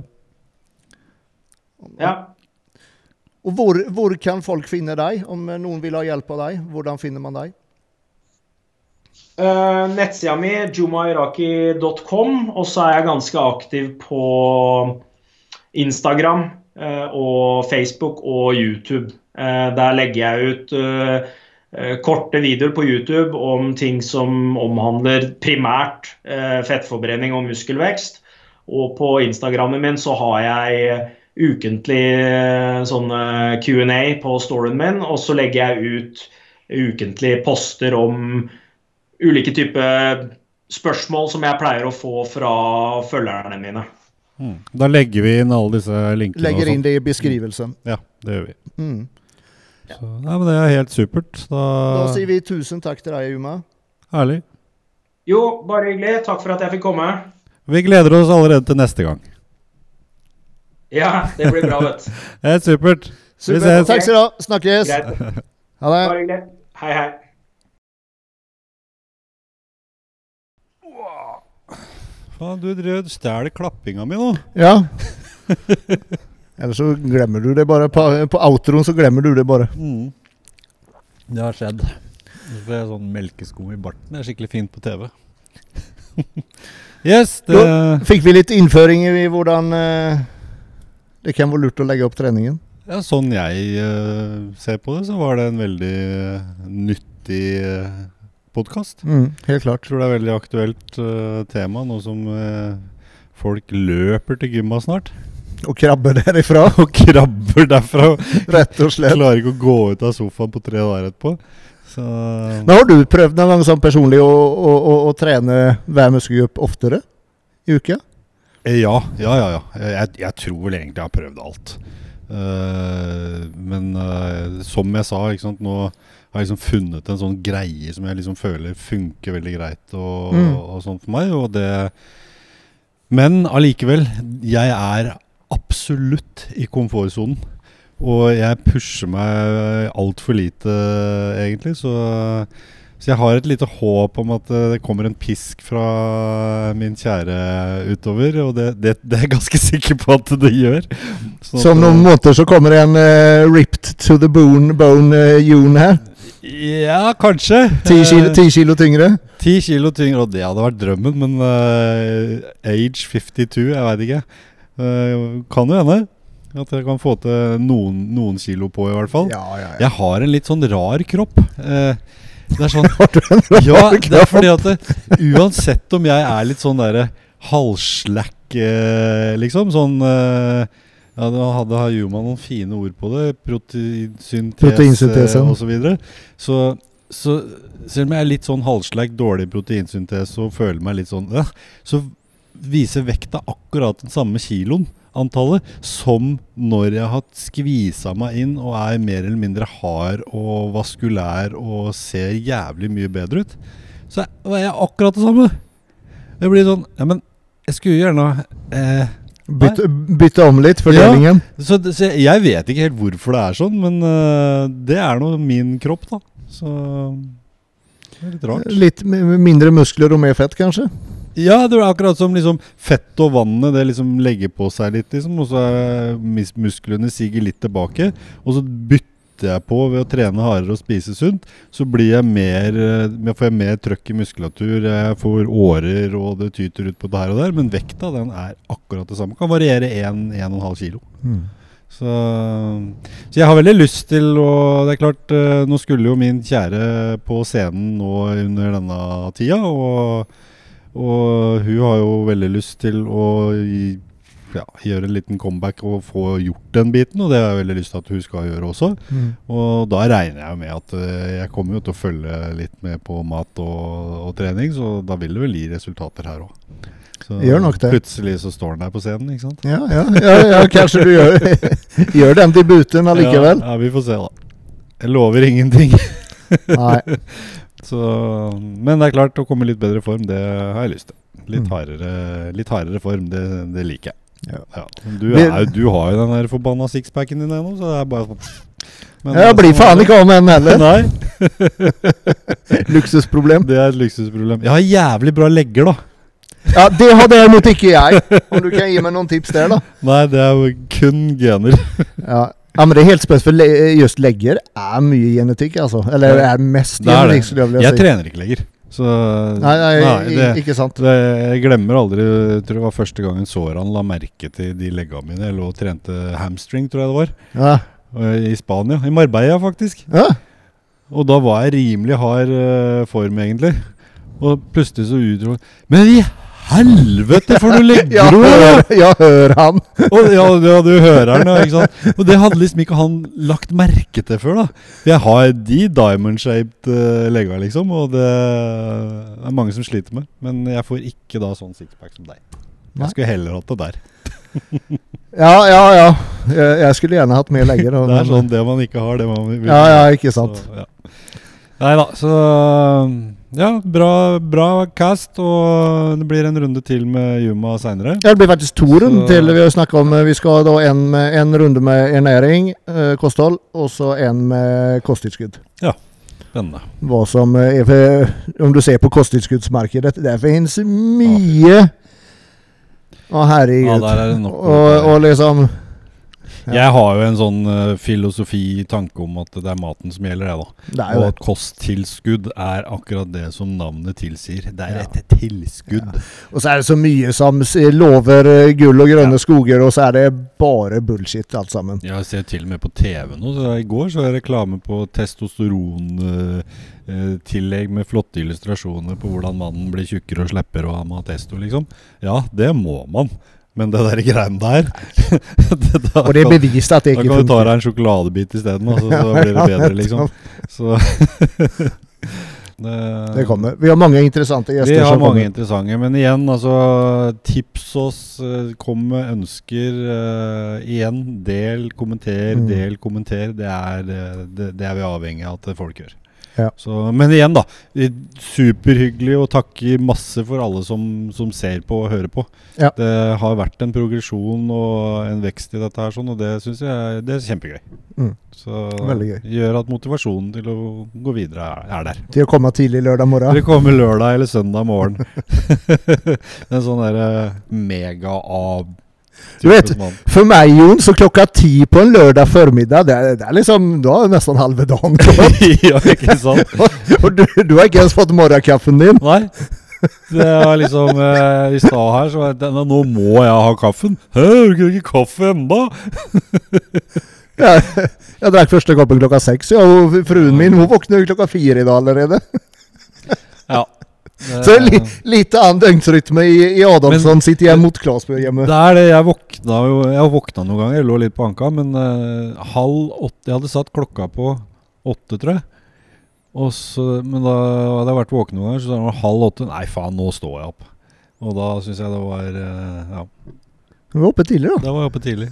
S3: ja.
S2: Og hvor, hvor kan folk finne deg? Om eh, noen vil ha hjelp av deg, hvordan finner man deg?
S3: Uh, nettsida mi, jumairaki dot com, og så er jeg ganske aktiv på Instagram uh, og Facebook og YouTube. Uh, der legger jeg ut uh, uh, korte videoer på YouTube om ting som omhandler primært uh, fettforbrenning og muskelvekst. Og på Instagrammen min så har jeg ukentlig uh, sånne Q and A på storyen min, og så legger jeg ut ukentlig poster om ulike typer spørsmål som jeg pleier å få fra følgerne mine.
S1: Mm. Da legger vi inn alle disse linkene.
S2: Legger
S1: og
S2: inn
S1: sånt.
S2: det i beskrivelsen.
S1: Ja, det gjør vi.
S2: Mm.
S1: Så, nei, men det er helt supert. Da,
S2: Da sier vi tusen takk til deg, Juma.
S1: herlig.
S3: Jo, bare hyggelig. Takk for at jeg fikk komme.
S1: Vi gleder oss allerede til neste gang.
S3: Ja, det blir bra, vet du.
S1: Helt supert. Vi
S2: Super.
S1: ses.
S2: Takk skal du ha. Snakkes.
S3: Greit.
S2: Ha det.
S3: Bare hyggelig. Hei, hei.
S1: Faen, du drød stjæler klappinga mi nå.
S2: Ja. Eller så glemmer du det bare. På, på outroen så glemmer du det bare.
S1: Mm. Det har skjedd. Det er sånn melkeskum i barten. Det er skikkelig fint på T V. Yes, det...
S2: Da fikk vi litt innføring i hvordan eh, det kan være lurt å legge opp treningen.
S1: Ja, sånn jeg eh, ser på det, så var det en veldig eh, nyttig uh, podcast.
S2: Mm, helt klart.
S1: Jeg tror det er veldig aktuelt eh, tema, nå som eh, folk løper til gymma snart.
S2: Og krabbe derifra,
S1: Og krabber derfra.
S2: rett og slett.
S1: Klarer ikke å gå ut av sofaen på tre dager etterpå. Så...
S2: Men har du prøvd noen gang sånn personlig å, å, å, å trene hver muskelgruppe oftere i uka?
S1: Eh, Ja, ja, ja. ja. Jeg, jeg tror vel egentlig jeg har prøvd alt. Eh, men eh, som jeg sa, ikke sant, nå har jeg liksom funnet en sånn greie som jeg liksom føler funker veldig greit og,
S2: Mm.
S1: og sånn for meg. Og det, men allikevel, jeg er absolutt i komfortzonen. Og jeg pusher meg alt for lite, egentlig. Så, så jeg har et lite håp om at det kommer en pisk fra min kjære utover. Og det, det, det er jeg ganske sikker på at det gjør. Sånn
S2: Så om
S1: at,
S2: noen måneder så kommer det en eh, ripped to the bone, bone uh, Jon her.
S1: Ja, kanskje.
S2: Ti kilo,
S1: Eh,
S2: ti kilo tyngre.
S1: ti kilo tyngre, og det hadde vært drømmen, men eh, age femtito, jeg vet ikke. Eh, kan jo hende at jeg kan få til noen, noen kilo på i hvert fall.
S2: Ja, ja, ja.
S1: Jeg har en litt sånn rar kropp. Eh, det er sånn,
S2: Har du en rar
S1: ja, det er
S2: kropp?
S1: fordi at det, uansett om jeg er litt sånn der halvslack, eh, liksom, sånn... Eh, ja, da hadde Juma noen fine ord på det, proteinsyntese,
S2: Proteinsyntese.
S1: og så videre. Så, så selv om jeg er litt sånn halvslack, dårlig proteinsyntese og føler meg litt sånn, ja, så viser vekta akkurat den samme kiloen, antallet, som når jeg har skvisa meg inn og er mer eller mindre hard og vaskulær og ser jævlig mye bedre ut. Så er jeg akkurat det samme. Det blir sånn, ja, men jeg skulle jo gjerne eh,
S2: Bytte, bytte om litt fordelingen.
S1: Så, det- så jeg vet ikke helt hvorfor det er sånn, men øh, det er nå min kropp, da. Så det er litt rart.
S2: Litt m- mindre muskler og mer fett, kanskje?
S1: Ja, det er akkurat som liksom fett og vannet, det liksom legger på seg litt, liksom, og så er mis- musklene siger litt tilbake, og så byt, bytter jeg på ved å trene hardere og spise sunt, så blir jeg mer, eh, får jeg mer trøkk i muskulatur, jeg får årer og det tyter ut på det her og der, men vekta den er akkurat det samme, kan variere en, en og en halv kilo.
S2: Mm.
S1: Så, så jeg har veldig lyst til, og det er klart, eh, nå skulle jo min kjære på scenen nå under denne tida, og, og hun har jo veldig lyst til å gi Ja, gjøre en liten comeback og få gjort den biten, og det har jeg veldig lyst til at hun skal gjøre også.
S2: Mm.
S1: Og da regner jeg med at uh, jeg kommer jo til å følge litt med på mat og, og trening, så da vil det vel gi resultater her også. Så
S2: Gjør nok det.
S1: Plutselig så står den der på scenen, ikke sant?
S2: Ja, ja, ja, ja kanskje du gjør, gjør den til buten allikevel.
S1: Ja, ja, vi får se da. Jeg lover ingenting.
S2: Nei.
S1: Så, men det er klart, å komme i litt bedre form, det har jeg lyst til. Litt
S2: Mm.
S1: hardere, litt hardere form, det, det liker jeg.
S2: Ja.
S1: Ja. Du, er, jo- du har jo den der forbanna sixpacken din ennå, så det er bare men
S2: Jeg blir faen ikke av med den heller.
S1: Nei,
S2: Luksusproblem.
S1: det er et luksusproblem. Jeg har jævlig bra legger, da.
S2: Ja, det har derimot ikke jeg. Om du kan gi meg noen tips der, da.
S1: Nei, det er jo kun gener.
S2: Ja, ja men det er helt spesielt, for le just legger er mye genetikk, altså. Eller er mest
S1: Det er det.
S2: genetikk, skulle jeg vilja
S1: Jeg
S2: si.
S1: trener ikke legger. Så
S2: Nei, nei,
S1: det,
S2: i- ikke sant.
S1: det, jeg glemmer aldri, jeg tror det var første gangen Soran la merke til de leggene mine. Jeg lå og trente hamstring, tror jeg det var.
S2: Ja.
S1: Og I Spania, i Marbella faktisk.
S2: Ja.
S1: Og da var jeg rimelig hard uh, form egentlig. Og plutselig så utro Men i helvete for du legger
S2: Ja,
S1: du!
S2: hør, ja, hør han.
S1: Og ja, ja, du hører den, ja, ikke sant? Og det hadde liksom ikke han lagt merke til før, da. Jeg har de diamond-shaped uh, legger, liksom, og det er mange som sliter med. Men jeg får ikke da sånn sixpack som deg.
S2: Nei.
S1: Jeg skulle heller hatt det der.
S2: Ja, ja, ja. Jeg, jeg skulle gjerne hatt mer legger. og-
S1: Det er sånn det man ikke har, det man vil.
S2: Ja, ja, ikke sant.
S1: Så, ja. Nei da, så ja, bra, bra cast, og det blir en runde til med Yuma senere.
S2: Ja, det blir faktisk to runder
S1: Så-
S2: til vi har snakket om. Vi skal da en, med, en runde med ernæring, eh, kosthold, og så en med kosttilskudd.
S1: Spennende.
S2: Hva som er for, om du ser på kosttilskuddsmarkedet, det finnes mye. Å, herregud.
S1: Ja, der er det nok.
S2: og, og liksom ja.
S1: Jeg har jo en sånn uh, filosofi, tanke om at det er maten som gjelder, jeg da.
S2: Det er jo
S1: Og
S2: det.
S1: at kosttilskudd er akkurat det som navnet tilsier. Det er
S2: Ja.
S1: et tilskudd.
S2: Og så er det så mye som s- lover eh, gull og grønne
S1: Ja.
S2: skoger, og så er det bare bullshit alt sammen.
S1: Jeg ser til og med på T V nå, så i går så er det reklame på testosteron uh, uh, tillegg med flotte illustrasjoner på hvordan mannen blir tjukkere og slipper å ha med testo, liksom. Ja, det må man. Men det der greiene der det, da
S2: Og det er
S1: kan-
S2: bevist at det
S1: Da
S2: ikke
S1: kan du ta
S2: funker.
S1: deg en sjokoladebit i stedet, altså, så blir det bedre, liksom. Så det,
S2: Det kommer. Vi har mange interessante gjester
S1: Vi har
S2: som
S1: mange
S2: kommer.
S1: interessante, men igjen, altså, tips oss, eh, kom med ønsker, eh, igjen, del, kommenter,
S2: Mm.
S1: del, kommenter, det er, eh, det, det er vi avhengig av at folk gjør.
S2: Ja.
S1: Så, men igjen da, i- superhyggelig og takker masse for alle som, som ser på og hører på.
S2: Ja.
S1: Det har vært en progresjon og en vekst i dette her, sånn, og det synes jeg det er kjempegøy.
S2: Mm.
S1: Så
S2: Veldig gøy.
S1: gjør at motivasjonen til å gå videre er, er der.
S2: Til å komme tidlig lørdag morgen.
S1: Det kommer lørdag eller søndag morgen. En sånn der eh, mega-av.
S2: Du vet, for meg, Jon, så klokka ti på en lørdag formiddag, det er, det er liksom, da er nesten halve dagen.
S1: Ja, ikke sant?
S2: Og du, du har ikke ens fått morgenkaffen din.
S1: Nei. Det var liksom eh, i stad her, så var det, nå må jeg ha kaffen. Hæ, har du ikke kaffe enda?
S2: Ja, jeg drakk første koppen klokka seks, ja, og fruen min, hun våkner jo klokka fire i dag allerede.
S1: Ja.
S2: Så det er li, lite annen døgnsrytme i, i Adamsson, sitter jeg mot Klasbø hjemme.
S1: Det er det, jeg våkna jo, jeg våkna noen ganger, jeg lå litt på anka, men eh, halv åtte, jeg hadde satt klokka på åtte, tror jeg. Og så, men da hadde jeg vært våken noen ganger, så da var det halv åtte, nei faen, nå står jeg opp. Og da synes jeg det var, eh, ja,
S2: Vi var oppe tidlig da.
S1: da var jeg oppe tidlig.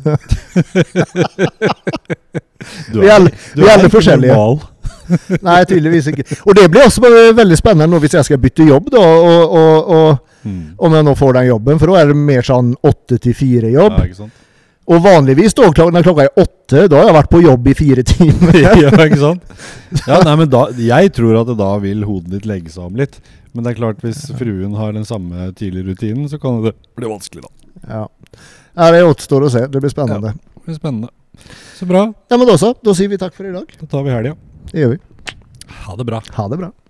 S1: Du
S2: Vi er alle-
S1: du
S2: vi er alle
S1: ikke
S2: forskjellige.
S1: normal.
S2: Nei, tydeligvis ikke. Og det blir også bare veldig spennende nå hvis jeg skal bytte jobb da, og, og, og
S1: Hmm.
S2: om jeg nå får den jobben, for da er det mer sånn åtte til fire jobb.
S1: Ja, ikke sant?
S2: Og vanligvis da, klok- når klokka er åtte, da har jeg vært på jobb i fire timer.
S1: Ja, ikke sant? Ja, nei, men da, jeg tror at det da vil hodet ditt legge seg om litt. Men det er klart, hvis fruen har den samme tidlige rutinen, så kan det bli vanskelig da.
S2: Ja. Ja, det återstår å se. Det blir spennende.
S1: Det blir spennende. Så bra.
S2: Ja, men da så. Da sier vi takk for i dag.
S1: Da tar vi helga.
S2: Det gjør vi.
S1: Ha det bra.
S2: Ha det bra.